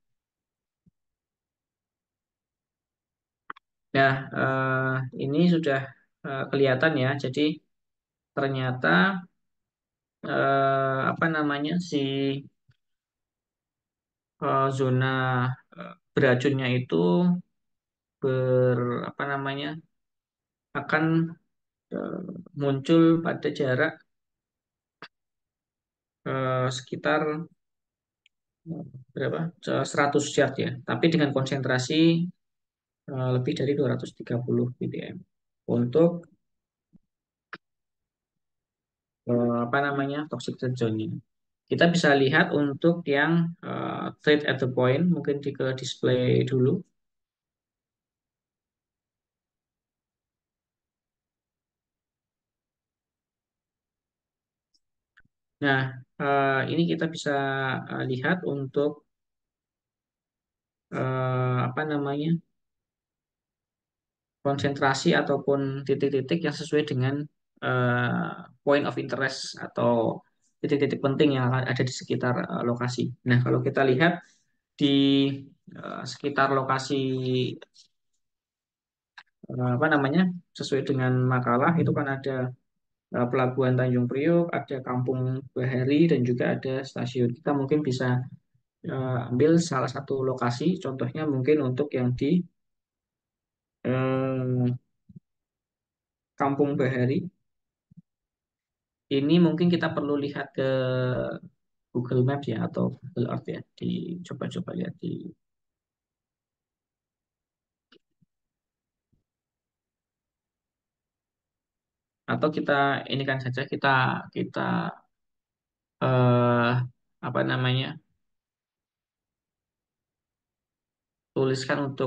Nah, ini sudah kelihatan ya. Jadi ternyata apa namanya zona beracunnya itu apa namanya akan eh, muncul pada jarak sekitar berapa? 100 yard ya. Tapi dengan konsentrasi lebih dari 230 ppm untuk apa namanya toxic trade zone-nya. Kita bisa lihat untuk yang trade at the point, mungkin ke display dulu. Nah, ini kita bisa lihat untuk apa namanya konsentrasi ataupun titik-titik yang sesuai dengan point of interest atau titik-titik penting yang ada di sekitar lokasi. Nah, kalau kita lihat di sekitar lokasi apa namanya sesuai dengan makalah itu kan ada Pelabuhan Tanjung Priok, ada Kampung Bahari dan juga ada stasiun. Kita mungkin bisa ambil salah satu lokasi, contohnya mungkin untuk yang di eh, Kampung Bahari. Ini mungkin kita perlu lihat ke Google Maps ya atau Google Earth ya. Coba-coba lihat di atau kita ini kan saja kita eh, apa namanya tuliskan untuk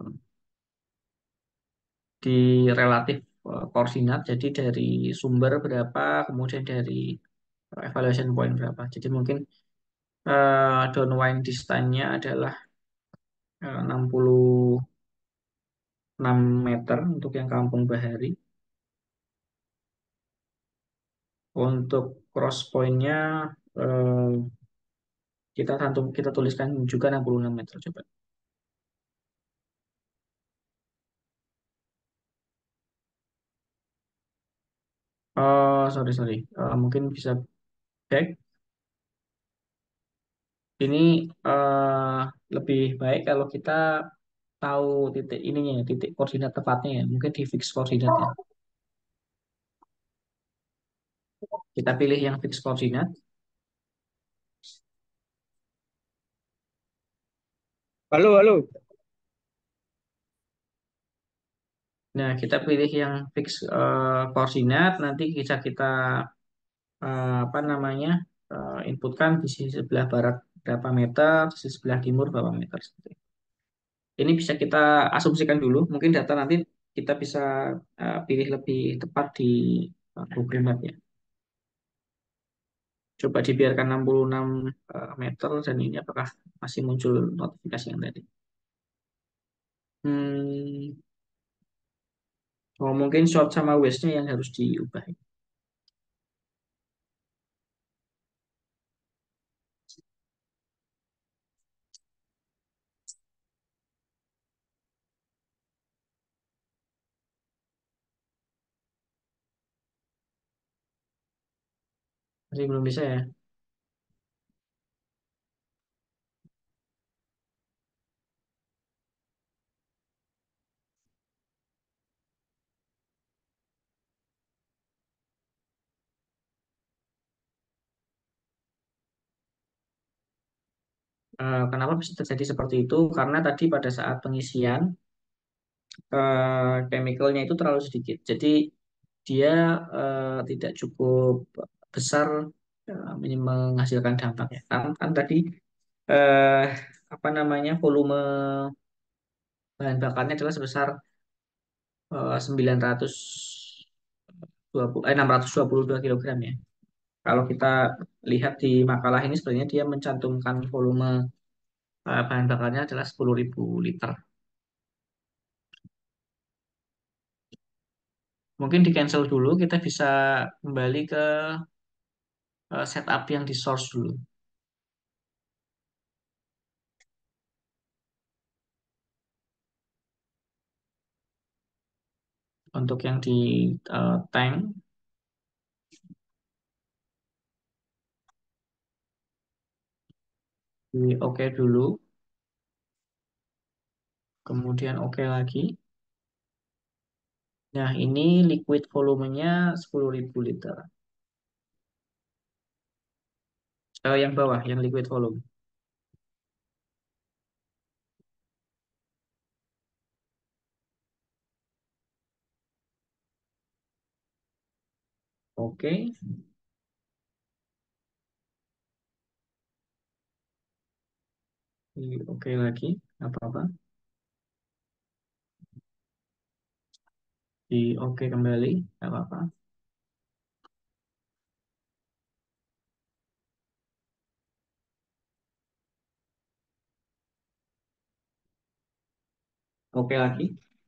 di relatif koordinat. Jadi dari sumber berapa, kemudian dari evaluation point berapa. Jadi mungkin downwind distance-nya adalah 66 meter untuk yang Kampung Bahari. Untuk cross point-nya eh, kita tuliskan juga 66 meter coba. Oh, sorry sorry. Mungkin bisa back. Ini eh, lebih baik kalau kita tahu titik ininya, ya, titik koordinat tepatnya ya. Mungkin di fix koordinat ya. Kita pilih yang fix koordinat. Halo, halo. Nah, kita pilih yang fix koordinat. Nanti bisa kita apa namanya inputkan di sisi sebelah barat berapa meter, di sisi sebelah timur berapa meter. Seperti itu. Ini bisa kita asumsikan dulu. Mungkin data nanti kita bisa pilih lebih tepat di Google Map ya. Coba dibiarkan 66 meter dan ini apakah masih muncul notifikasi yang tadi. Hmm, oh, mungkin short sama waste-nya yang harus diubah. Masih belum bisa ya. Kenapa bisa terjadi seperti itu? Karena tadi pada saat pengisian chemicalnya itu terlalu sedikit. Jadi dia tidak cukup besar menghasilkan dampak ya. Kan tadi eh, apa namanya volume bahan bakarnya adalah sebesar 622 kilogram ya. Kalau kita lihat di makalah ini sebenarnya dia mencantumkan volume bahan bakarnya adalah 10.000 liter. Mungkin di cancel dulu, kita bisa kembali ke setup yang di source dulu. Untuk yang di tank, di oke dulu, kemudian oke lagi. Nah, ini liquid volumenya 10.000 liter. Yang bawah, yang liquid volume. Oke, di oke lagi, apa-apa. Di oke kembali, apa-apa. Oke lagi.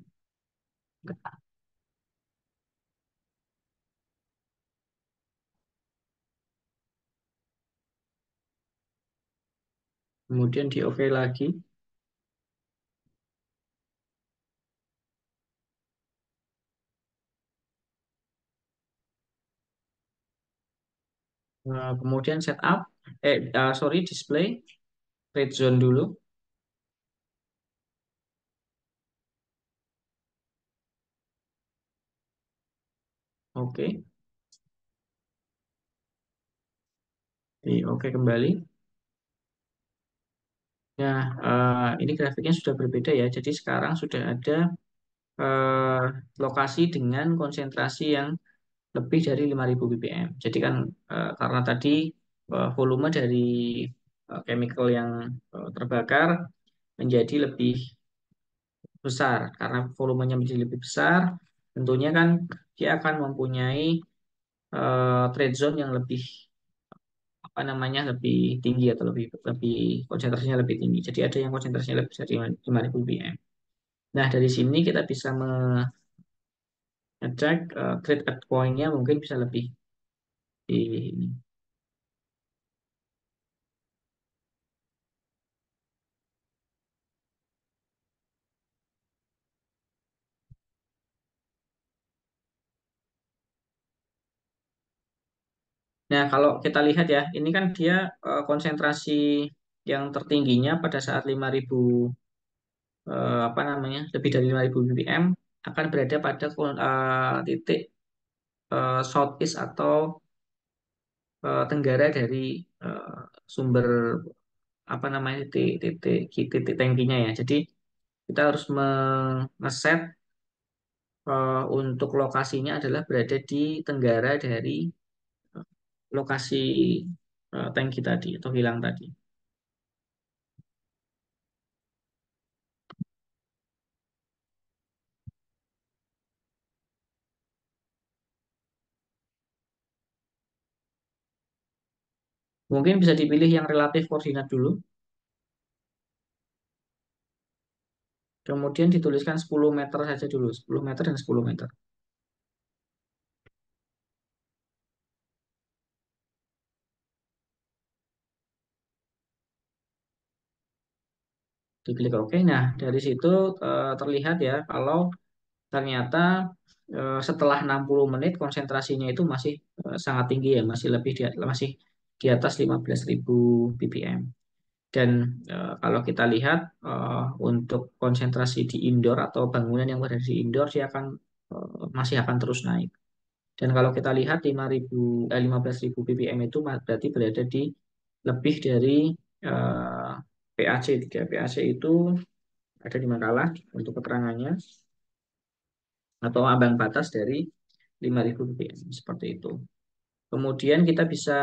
Kemudian di oke lagi. Kemudian setup, sorry, display. trade zone dulu. Oke. Oke kembali. Nah, ini grafiknya sudah berbeda ya. Jadi sekarang sudah ada eh, lokasi dengan konsentrasi yang lebih dari 5.000 ppm. Jadi kan karena tadi volume dari chemical yang terbakar menjadi lebih besar. Karena volumenya menjadi lebih besar, tentunya kan dia akan mempunyai trade zone yang lebih apa namanya lebih tinggi atau lebih lebih konsentrasinya lebih tinggi. Jadi ada yang konsentrasinya lebih dari 5.000 ppm. Nah, dari sini kita bisa ngecek trade at point-nya mungkin bisa lebih di ini. Nah, kalau kita lihat ya, ini kan dia konsentrasi yang tertingginya pada saat 5.000 apa namanya lebih dari 5.000 ppm akan berada pada titik southeast atau tenggara dari eh, sumber apa namanya titik tangkinya ya. Jadi kita harus ngeset untuk lokasinya adalah berada di tenggara dari eh, lokasi tangki tadi atau kilang tadi. Mungkin bisa dipilih yang relatif koordinat dulu, kemudian dituliskan 10 meter saja dulu, 10 meter dan 10 meter. Diklik OK. Nah, dari situ terlihat ya kalau ternyata setelah 60 menit konsentrasinya itu masih sangat tinggi ya, masih di atas 15.000 ppm. Dan kalau kita lihat untuk konsentrasi di indoor atau bangunan yang berada di indoor dia akan masih akan terus naik. Dan kalau kita lihat 15.000 ppm itu berarti berada di lebih dari eh, PAC 3. PAC itu ada di makalah untuk keterangannya atau ambang batas dari 5.000 ppm seperti itu. Kemudian kita bisa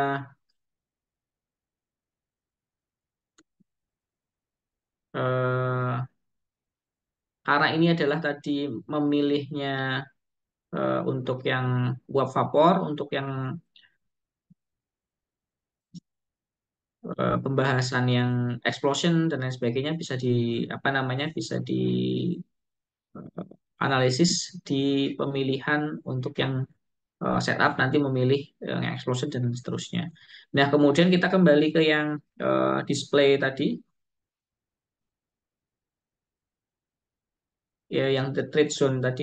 eh, karena ini adalah tadi memilihnya untuk yang uap vapor, untuk yang pembahasan yang explosion dan lain sebagainya bisa di apa namanya bisa di analisis di pemilihan untuk yang setup nanti memilih yang explosion dan seterusnya. Nah, kemudian kita kembali ke yang display tadi, ya yang the trade zone tadi.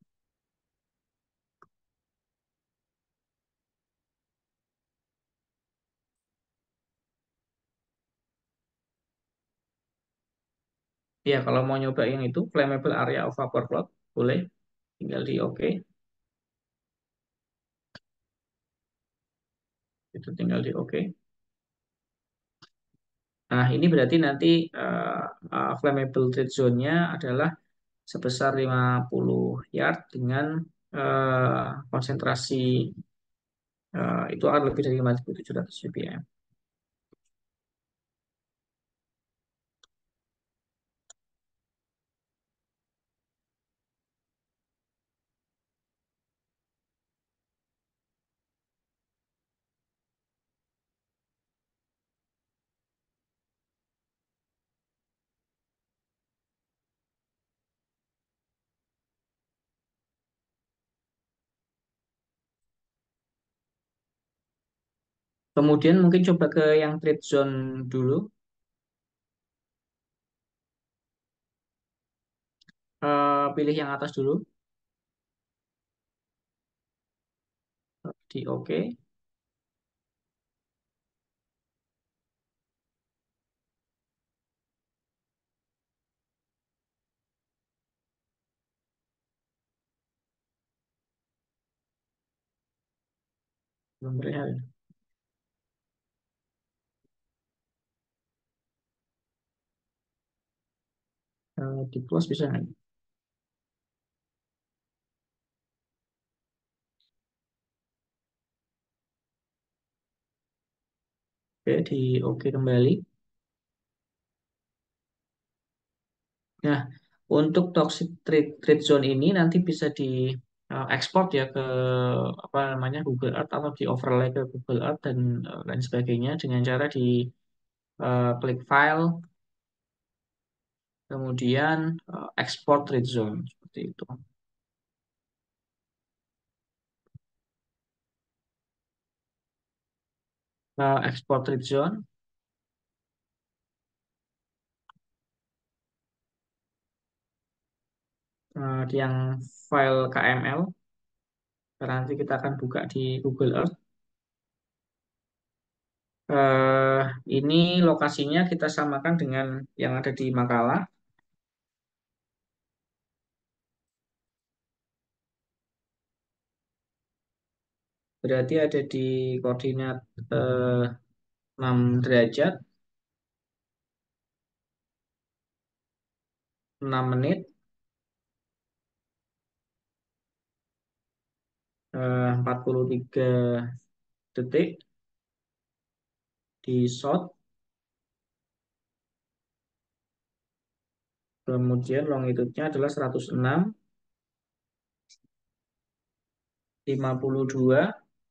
Ya, kalau mau nyoba yang itu flammable area of vapor cloud boleh, tinggal di OK, itu tinggal di OK. Nah, ini berarti nanti flammable trade zone-nya adalah sebesar 50 yard dengan konsentrasi itu akan lebih dari 5.700 ppm. Kemudian mungkin coba ke yang trade zone dulu. Pilih yang atas dulu, di OK. belum terlihat ya. Di close bisa nggak? Oke, di oke kembali. Nah, untuk toxic trade zone ini nanti bisa di ekspor ya ke apa namanya Google Earth atau di overlay ke Google Earth dan lain sebagainya dengan cara di klik file kemudian export trade zone seperti itu. Export trade zone di yang file KML. Karena nanti kita akan buka di Google Earth. Eh, ini lokasinya kita samakan dengan yang ada di makalah. Berarti ada di koordinat 6 derajat, 6 menit, 43 detik di shot. Kemudian longitudenya adalah 106, 52,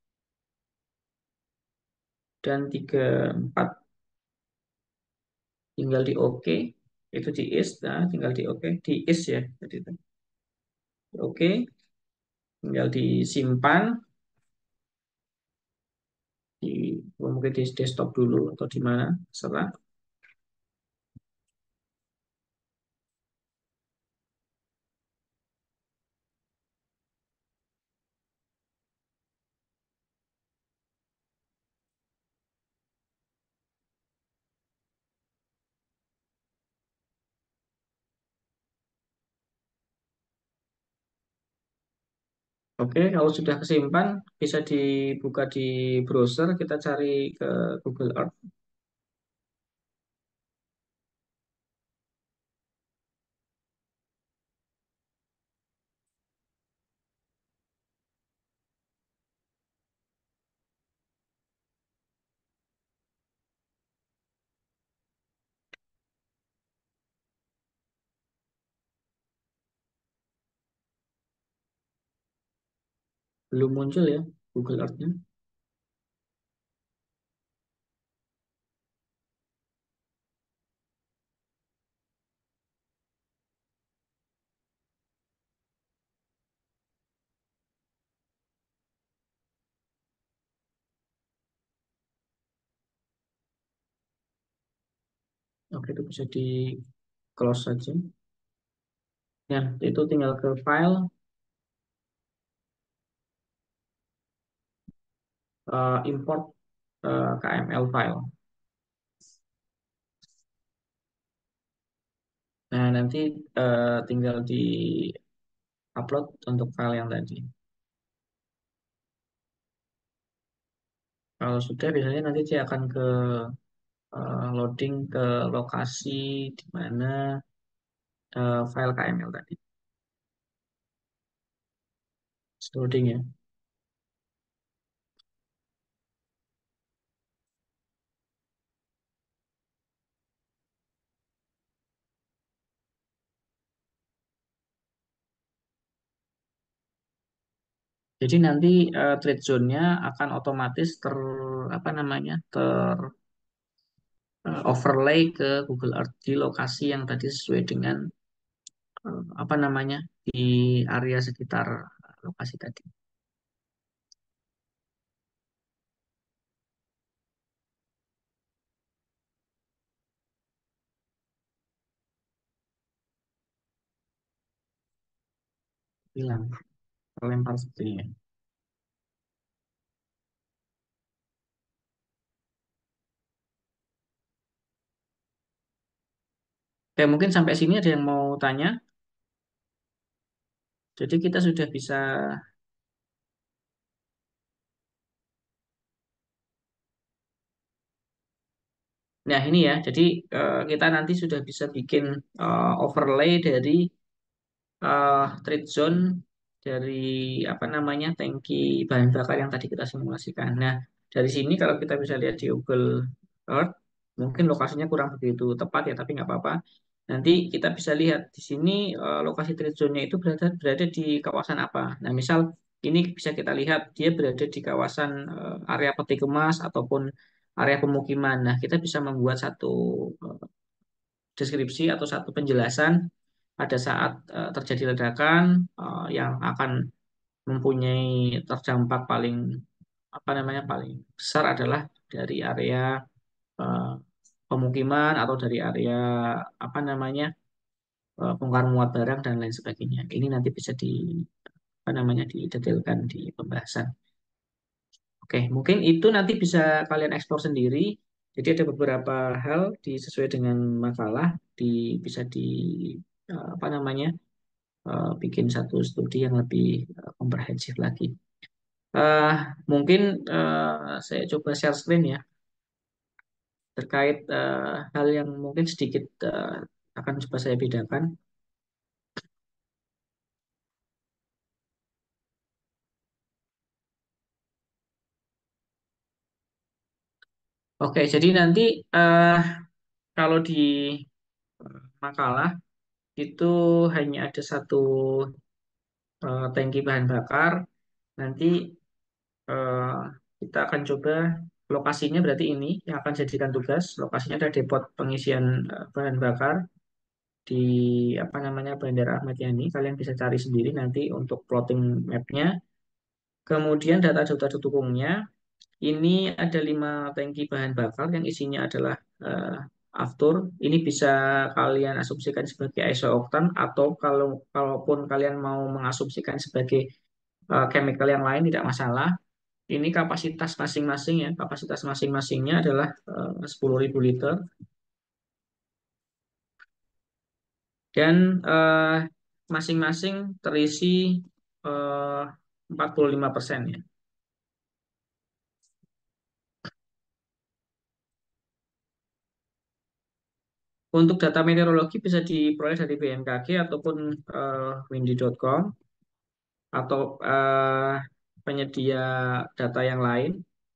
dan 34. Tinggal di OK. Itu di is, nah, tinggal di OK. Di is ya. Jadi itu. Oke, tinggal disimpan. Di, mungkin di desktop dulu atau di mana. Serah. Oke, kalau sudah kesimpan, bisa dibuka di browser. Kita cari ke Google Earth. Belum muncul ya Google Earth-nya. Oke, itu bisa di close saja. Ya, itu tinggal ke file, import KML file. Nah, nanti tinggal di upload untuk file yang tadi. Kalau sudah, biasanya nanti dia akan ke loading ke lokasi di mana file KML tadi. Loading ya. Jadi nanti trade zone-nya akan otomatis apa namanya overlay ke Google Earth di lokasi yang tadi sesuai dengan apa namanya di area sekitar lokasi tadi. Hilang, terlempar seperti ini. Oke, mungkin sampai sini ada yang mau tanya. Jadi kita sudah bisa Nah, ini ya, jadi kita nanti sudah bisa bikin overlay dari trade zone dari apa namanya tangki bahan bakar yang tadi kita simulasikan. Nah, dari sini kalau kita bisa lihat di Google Earth, mungkin lokasinya kurang begitu tepat ya, tapi nggak apa-apa. Nanti kita bisa lihat di sini lokasi trade zone-nya itu berada berada di kawasan apa. Nah, misal ini bisa kita lihat dia berada di kawasan area peti kemas ataupun area pemukiman. Nah, kita bisa membuat satu eh, deskripsi atau satu penjelasan pada saat terjadi ledakan yang akan mempunyai terdampak paling apa namanya paling besar adalah dari area eh, pemukiman atau dari area apa namanya bongkar muat barang dan lain sebagainya. Ini nanti bisa di apa namanya didetailkan di pembahasan. Oke, mungkin itu nanti bisa kalian eksplor sendiri. Jadi ada beberapa hal sesuai dengan makalah bisa di apa namanya bikin satu studi yang lebih komprehensif lagi. Eh, Mungkin saya coba share screen ya terkait hal yang mungkin sedikit akan coba saya bedakan. Oke, jadi nanti eh, kalau di makalah itu hanya ada satu tangki bahan bakar. Nanti eh, kita akan coba lokasinya berarti ini yang akan jadikan tugas. Lokasinya ada depot pengisian bahan bakar di apa namanya Bandara Ahmad Yani. Kalian bisa cari sendiri nanti untuk plotting mapnya. Kemudian data-data dukungnya. Ini ada 5 tangki bahan bakar yang isinya adalah eh, aftur. Ini bisa kalian asumsikan sebagai isooktan atau kalaupun kalian mau mengasumsikan sebagai chemical yang lain tidak masalah. Ini kapasitas masing-masing ya. Kapasitas masing-masingnya adalah 10.000 liter dan masing-masing terisi eh, 45% ya. Untuk data meteorologi bisa diperoleh dari BMKG ataupun windy.com atau penyedia data yang lain.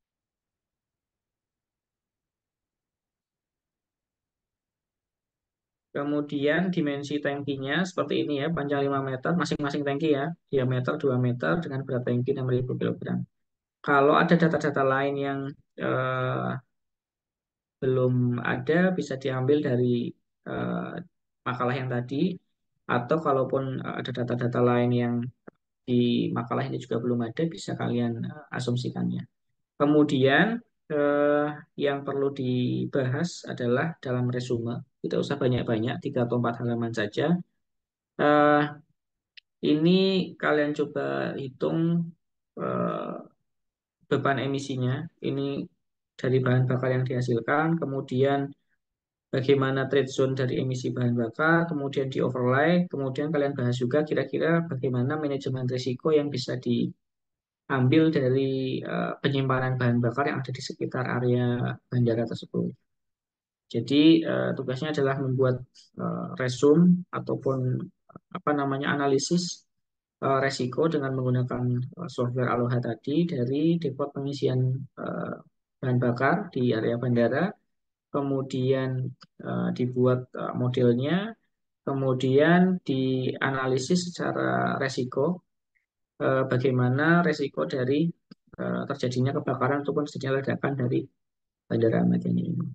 Kemudian dimensi tangkinya seperti ini ya, panjang 5 meter, masing-masing tangki ya, diameter 2 meter dengan berat tangki 6.000 kilogram. Kalau ada data-data lain yang eh, belum ada, bisa diambil dari eh, makalah yang tadi, atau kalaupun ada data-data lain yang di makalah ini juga belum ada, bisa kalian asumsikannya. Kemudian eh, yang perlu dibahas adalah dalam resume, tidak usah banyak-banyak, 3 atau 4 halaman saja. Eh, ini kalian coba hitung eh, beban emisinya. Ini dari bahan bakar yang dihasilkan, kemudian bagaimana trade zone dari emisi bahan bakar, kemudian di overlay, kemudian kalian bahas juga kira-kira bagaimana manajemen risiko yang bisa diambil dari penyimpanan bahan bakar yang ada di sekitar area bandara tersebut. Jadi tugasnya adalah membuat resume ataupun apa namanya analisis resiko dengan menggunakan software Aloha tadi dari depot pengisian eh, bahan bakar di area bandara, kemudian dibuat modelnya, kemudian dianalisis secara resiko, bagaimana resiko dari terjadinya kebakaran ataupun terjadinya ledakan dari bandara Ahmad Yani ini.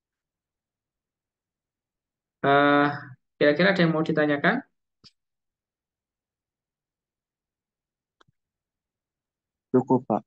Eh, Kira-kira ada yang mau ditanyakan? Cukup, Pak.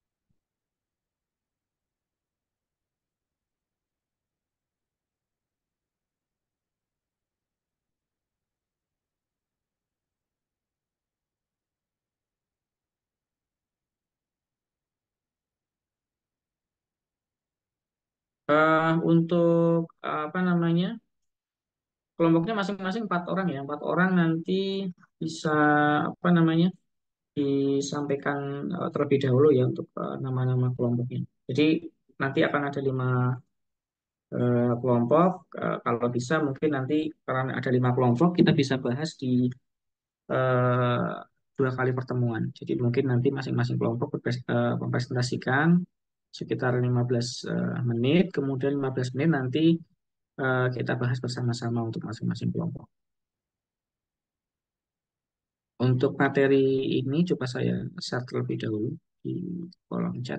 Untuk apa namanya kelompoknya masing-masing 4 orang ya, 4 orang nanti bisa apa namanya disampaikan terlebih dahulu ya untuk nama-nama kelompoknya. Jadi nanti akan ada kelompok. Kalau bisa mungkin nanti karena ada 5 kelompok kita bisa bahas di eh, 2 kali pertemuan. Jadi mungkin nanti masing-masing kelompok mempresentasikan sekitar 15 menit, kemudian 15 menit nanti kita bahas bersama-sama untuk masing-masing kelompok. Untuk materi ini coba saya share terlebih dahulu di kolom chat.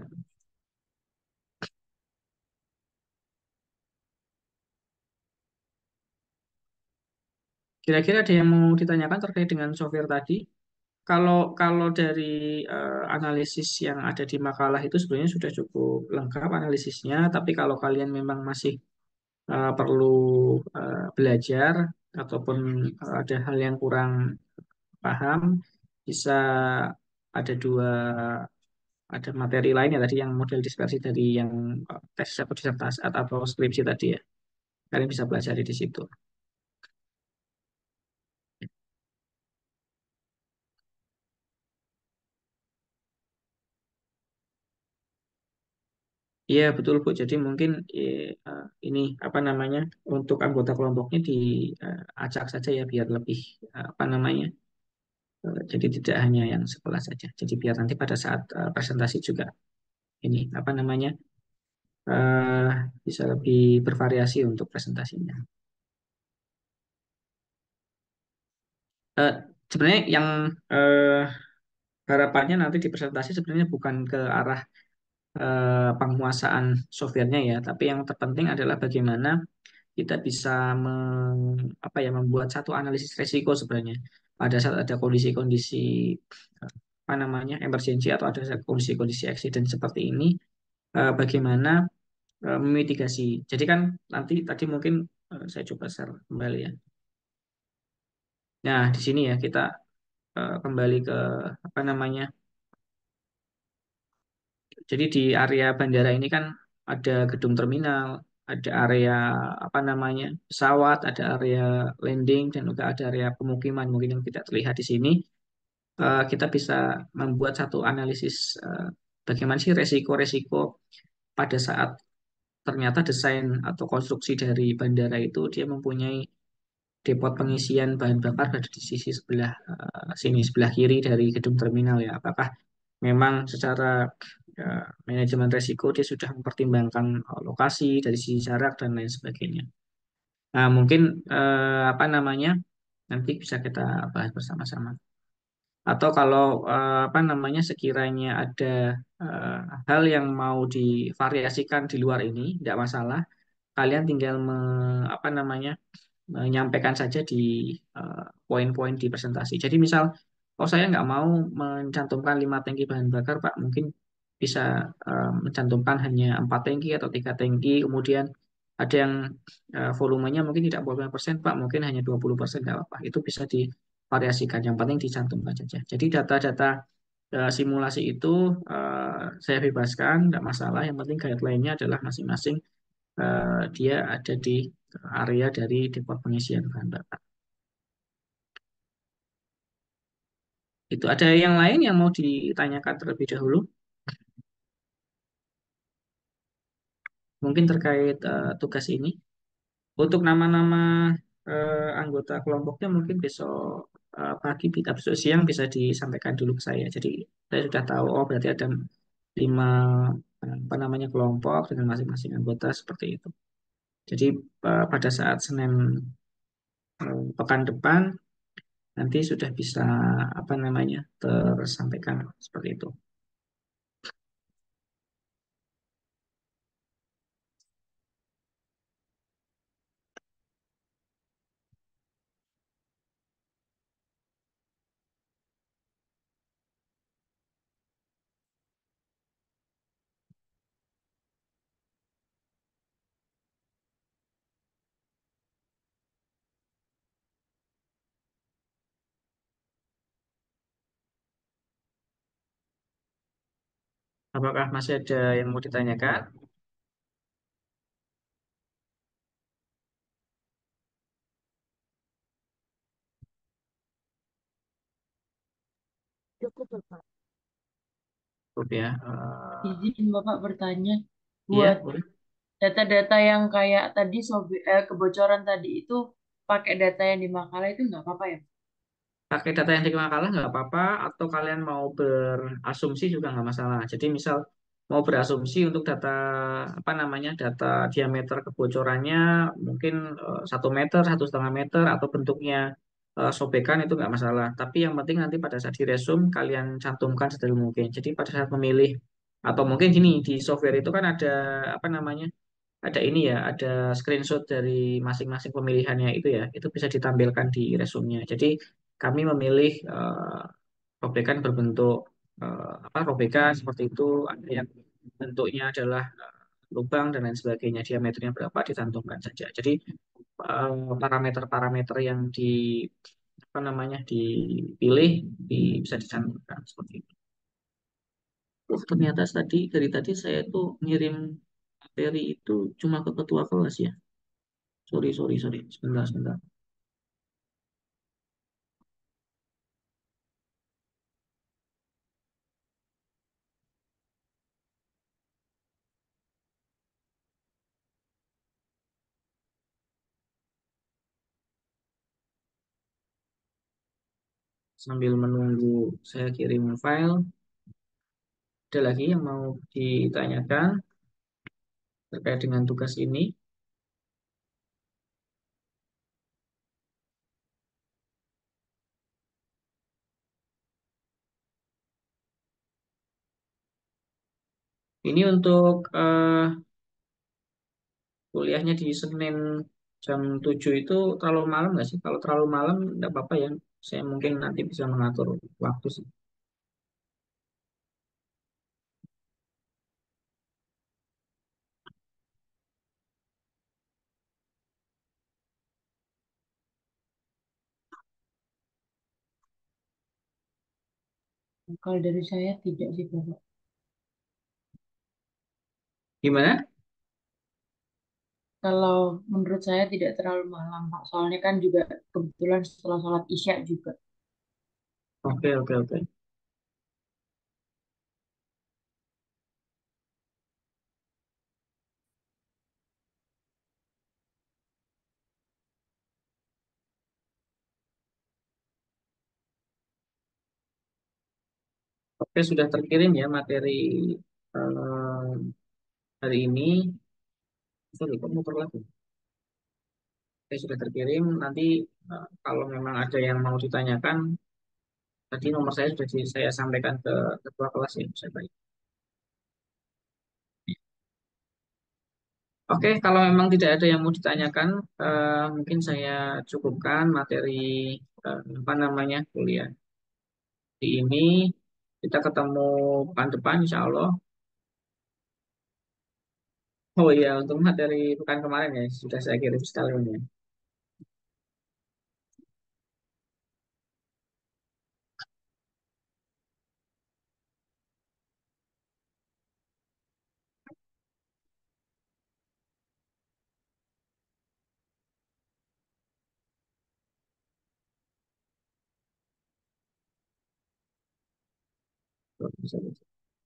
Kira-kira ada yang mau ditanyakan terkait dengan software tadi? Kalau kalau dari analisis yang ada di makalah itu sebenarnya sudah cukup lengkap analisisnya, tapi kalau kalian memang masih perlu belajar ataupun ada hal yang kurang paham, bisa ada ada materi lain ya tadi yang model dispersi dari yang tes atau disertasi atau skripsi tadi ya. Kalian bisa pelajari di situ. Iya betul Bu. Jadi mungkin ini apa namanya untuk anggota kelompoknya diacak saja ya biar lebih apa namanya. Jadi tidak hanya yang sekolah saja. Jadi biar nanti pada saat presentasi juga ini apa namanya eh, bisa lebih bervariasi untuk presentasinya. Eh, Sebenarnya yang eh, harapannya nanti di presentasi sebenarnya bukan ke arah penguasaan softwarenya ya, tapi yang terpenting adalah bagaimana kita bisa apa ya membuat satu analisis resiko sebenarnya pada saat ada kondisi-kondisi apa namanya emergency atau ada kondisi-kondisi accident seperti ini bagaimana memitigasi. Jadi kan nanti tadi mungkin saya coba share kembali ya. Nah, di sini ya kita kembali ke apa namanya. Jadi di area bandara ini kan ada gedung terminal, ada area apa namanya pesawat, ada area landing dan juga ada area pemukiman mungkin yang tidak terlihat di sini. Kita bisa membuat satu analisis bagaimana sih resiko-resiko pada saat ternyata desain atau konstruksi dari bandara itu dia mempunyai depot pengisian bahan bakar ada di sisi sebelah sini sebelah kiri dari gedung terminal ya. Apakah memang secara manajemen resiko dia sudah mempertimbangkan lokasi dari sisi jarak dan lain sebagainya. Nah, mungkin apa namanya nanti bisa kita bahas bersama-sama. Atau kalau apa namanya sekiranya ada eh, hal yang mau divariasikan di luar ini, tidak masalah. Kalian tinggal apa namanya menyampaikan saja di eh, poin-poin di presentasi. Jadi misal, oh saya nggak mau mencantumkan 5 tangki bahan bakar, Pak, mungkin bisa mencantumkan hanya 4 tangki atau 3 tangki. Kemudian ada yang volumenya mungkin tidak 40%, Pak, mungkin hanya 20%, nggak apa-apa. Itu bisa divariasikan. Yang penting dicantumkan saja. Jadi data-data simulasi itu saya bebaskan, nggak masalah. Yang penting guideline-nya adalah masing-masing dia ada di area dari depot pengisian bahan bakar. Itu ada yang lain yang mau ditanyakan terlebih dahulu, mungkin terkait tugas ini. Untuk nama-nama anggota kelompoknya mungkin besok pagi, besok siang bisa disampaikan dulu ke saya. Jadi saya sudah tahu, oh berarti ada 5 apa namanya kelompok dengan masing-masing anggota seperti itu. Jadi pada saat Senin pekan depan nanti sudah bisa apa namanya tersampaikan seperti itu. Apakah masih ada yang mau ditanyakan? Cukup, Bapak. Cukup ya. Izin Bapak bertanya, Iya, buat boleh. Data-data yang kayak tadi kebocoran tadi itu pakai data yang di makalah itu nggak apa-apa ya? Pakai data yang di makalah nggak apa-apa, atau kalian mau berasumsi juga nggak masalah. Jadi misal mau berasumsi untuk data apa namanya, data diameter kebocorannya mungkin 1 meter, 1,5 meter, atau bentuknya sobekan, itu nggak masalah. Tapi yang penting nanti pada saat diresum kalian cantumkan sedetail mungkin. Jadi pada saat memilih, atau mungkin gini, di software itu kan ada apa namanya, ada ini ya, ada screenshot dari masing-masing pemilihannya itu ya, itu bisa ditampilkan di resumenya. Jadi kami memilih robekan berbentuk apa, robekan seperti itu, ada yang bentuknya adalah lubang dan lain sebagainya, diameternya berapa dicantumkan saja. Jadi parameter-parameter yang di apa namanya dipilih bisa dicantumkan seperti itu. Oh, ternyata dari tadi saya tuh ngirim materi itu cuma ke ketua kelas ya. Sorry, sorry, sorry. Sebentar, sebentar. Sambil menunggu saya kirim file, ada lagi yang mau ditanyakan terkait dengan tugas ini. Ini untuk kuliahnya di Senin jam 7 itu terlalu malam nggak sih? Kalau terlalu malam nggak apa-apa ya. Saya mungkin nanti bisa mengatur waktu sih. Kalau dari saya tidak sih Bapak. Gimana? Kalau menurut saya tidak terlalu malam Pak. Soalnya kan juga kebetulan setelah sholat Isya juga. Oke, oke, oke. Oke, sudah terkirim ya materi eh, hari ini. Sorry, kok muter lagi? Oke, sudah terkirim. Nanti kalau memang ada yang mau ditanyakan, tadi nomor saya sudah saya sampaikan ke ketua kelas ya, saya baik. Oke, kalau memang tidak ada yang mau ditanyakan, mungkin saya cukupkan materi apa namanya kuliah di ini. Kita ketemu pekan depan, insya Allah. Oh iya, untuk materi pekan kemarin ya sudah saya kirim sekalian ya. Bisa, bisa.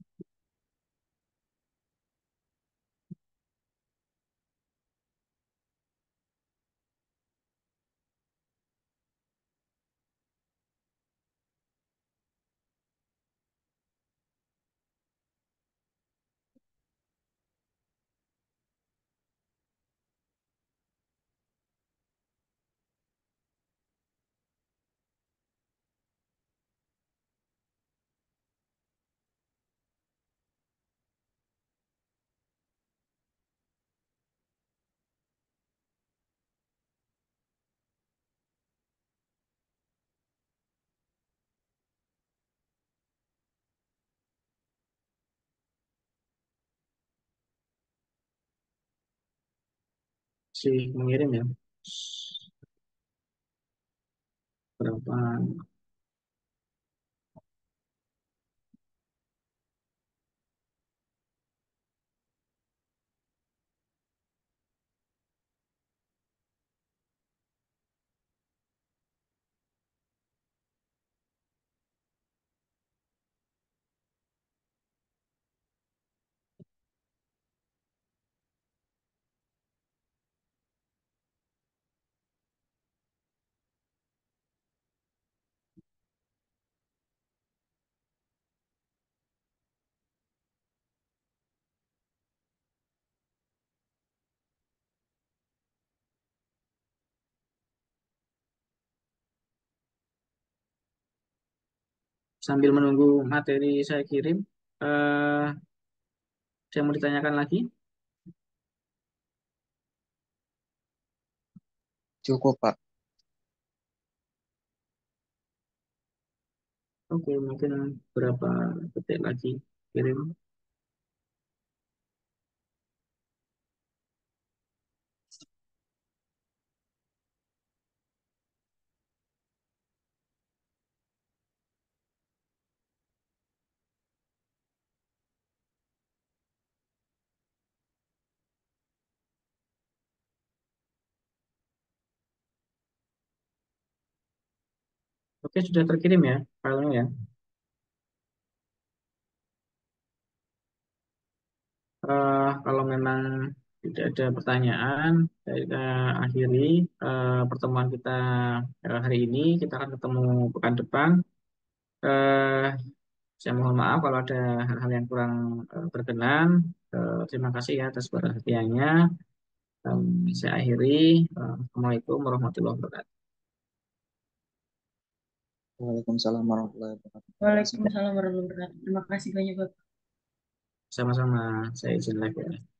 Si mengirim ya. Berapa? sambil menunggu materi saya kirim, eh, saya mau ditanyakan lagi. Cukup, Pak. Oke, mungkin berapa detik lagi kirim. Oke, sudah terkirim ya filenya ya. Kalau memang tidak ada pertanyaan, kita akhiri pertemuan kita hari ini. Kita akan ketemu pekan depan. Eh, saya mohon maaf kalau ada hal-hal yang kurang berkenan. Terima kasih ya atas perhatiannya. Saya akhiri. Assalamualaikum warahmatullahi wabarakatuh. Waalaikumsalam warahmatullahi wabarakatuh. Terima kasih, Pak. Waalaikumsalam warahmatullahi wabarakatuh. Terima kasih banyak Bapak. Sama-sama. Saya izin live ya.